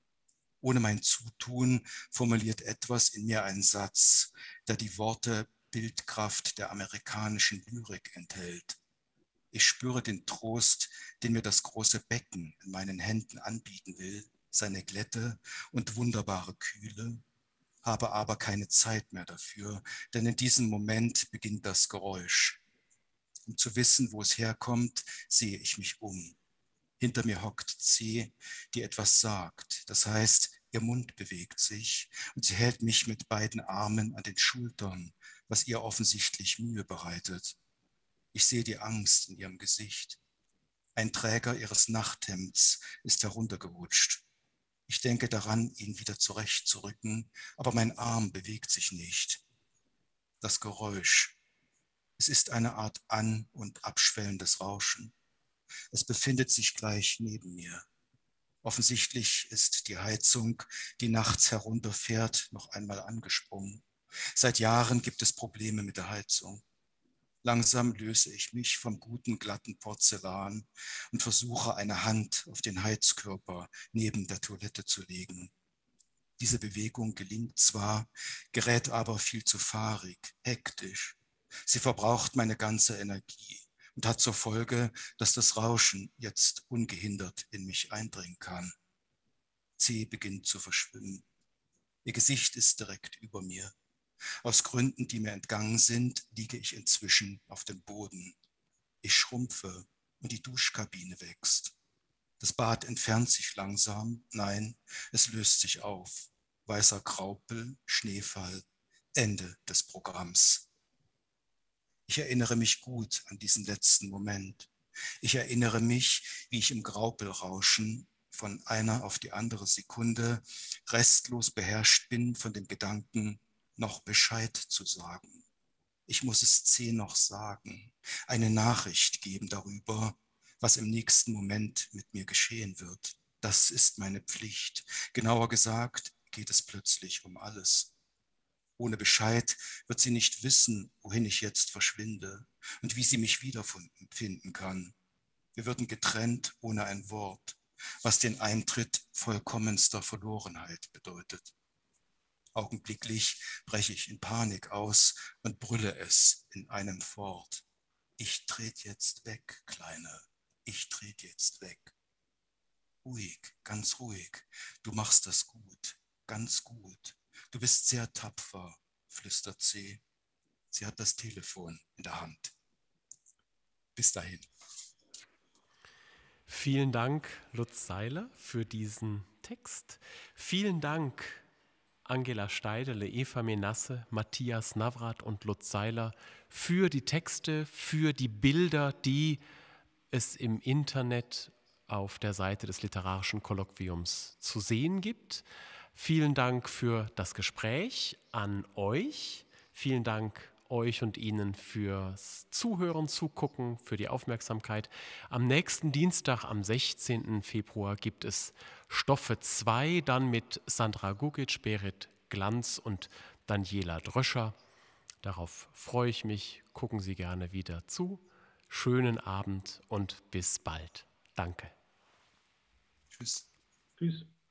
Ohne mein Zutun formuliert etwas in mir einen Satz, der die Worte Bildkraft der amerikanischen Lyrik enthält. Ich spüre den Trost, den mir das große Becken in meinen Händen anbieten will, seine Glätte und wunderbare Kühle, habe aber keine Zeit mehr dafür, denn in diesem Moment beginnt das Geräusch. Um zu wissen, wo es herkommt, sehe ich mich um. Hinter mir hockt C, die etwas sagt. Das heißt, ihr Mund bewegt sich und sie hält mich mit beiden Armen an den Schultern, was ihr offensichtlich Mühe bereitet. Ich sehe die Angst in ihrem Gesicht. Ein Träger ihres Nachthemds ist heruntergerutscht. Ich denke daran, ihn wieder zurechtzurücken, aber mein Arm bewegt sich nicht. Das Geräusch. Es ist eine Art an- und abschwellendes Rauschen. Es befindet sich gleich neben mir. Offensichtlich ist die Heizung, die nachts herunterfährt, noch einmal angesprungen. Seit Jahren gibt es Probleme mit der Heizung. Langsam löse ich mich vom guten, glatten Porzellan und versuche, eine Hand auf den Heizkörper neben der Toilette zu legen. Diese Bewegung gelingt zwar, gerät aber viel zu fahrig, hektisch. Sie verbraucht meine ganze Energie und hat zur Folge, dass das Rauschen jetzt ungehindert in mich eindringen kann. C beginnt zu verschwimmen. Ihr Gesicht ist direkt über mir. Aus Gründen, die mir entgangen sind, liege ich inzwischen auf dem Boden. Ich schrumpfe und die Duschkabine wächst. Das Bad entfernt sich langsam. Nein, es löst sich auf. Weißer Graupel, Schneefall, Ende des Programms. Ich erinnere mich gut an diesen letzten Moment. Ich erinnere mich, wie ich im Graupelrauschen von einer auf die andere Sekunde restlos beherrscht bin von dem Gedanken, noch Bescheid zu sagen. Ich muss es C noch sagen, eine Nachricht geben darüber, was im nächsten Moment mit mir geschehen wird. Das ist meine Pflicht. Genauer gesagt geht es plötzlich um alles. Ohne Bescheid wird sie nicht wissen, wohin ich jetzt verschwinde und wie sie mich wiederfinden kann. Wir würden getrennt ohne ein Wort, was den Eintritt vollkommenster Verlorenheit bedeutet. Augenblicklich breche ich in Panik aus und brülle es in einem fort. Ich trete jetzt weg, Kleine. Ich trete jetzt weg. Ruhig, ganz ruhig. Du machst das gut, ganz gut. Du bist sehr tapfer, flüstert C. Sie hat das Telefon in der Hand. Bis dahin. Vielen Dank, Lutz Seiler, für diesen Text. Vielen Dank, Angela Steidele, Eva Menasse, Matthias Navrat und Lutz Seiler für die Texte, für die Bilder, die es im Internet auf der Seite des Literarischen Kolloquiums zu sehen gibt. Vielen Dank für das Gespräch an euch. Vielen Dank euch und Ihnen fürs Zuhören, Zugucken, für die Aufmerksamkeit. Am nächsten Dienstag, am 16. Februar, gibt es Stoffe 2, dann mit Sandra Gugic, Berit Glanz und Daniela Dröscher. Darauf freue ich mich. Gucken Sie gerne wieder zu. Schönen Abend und bis bald. Danke. Tschüss. Tschüss.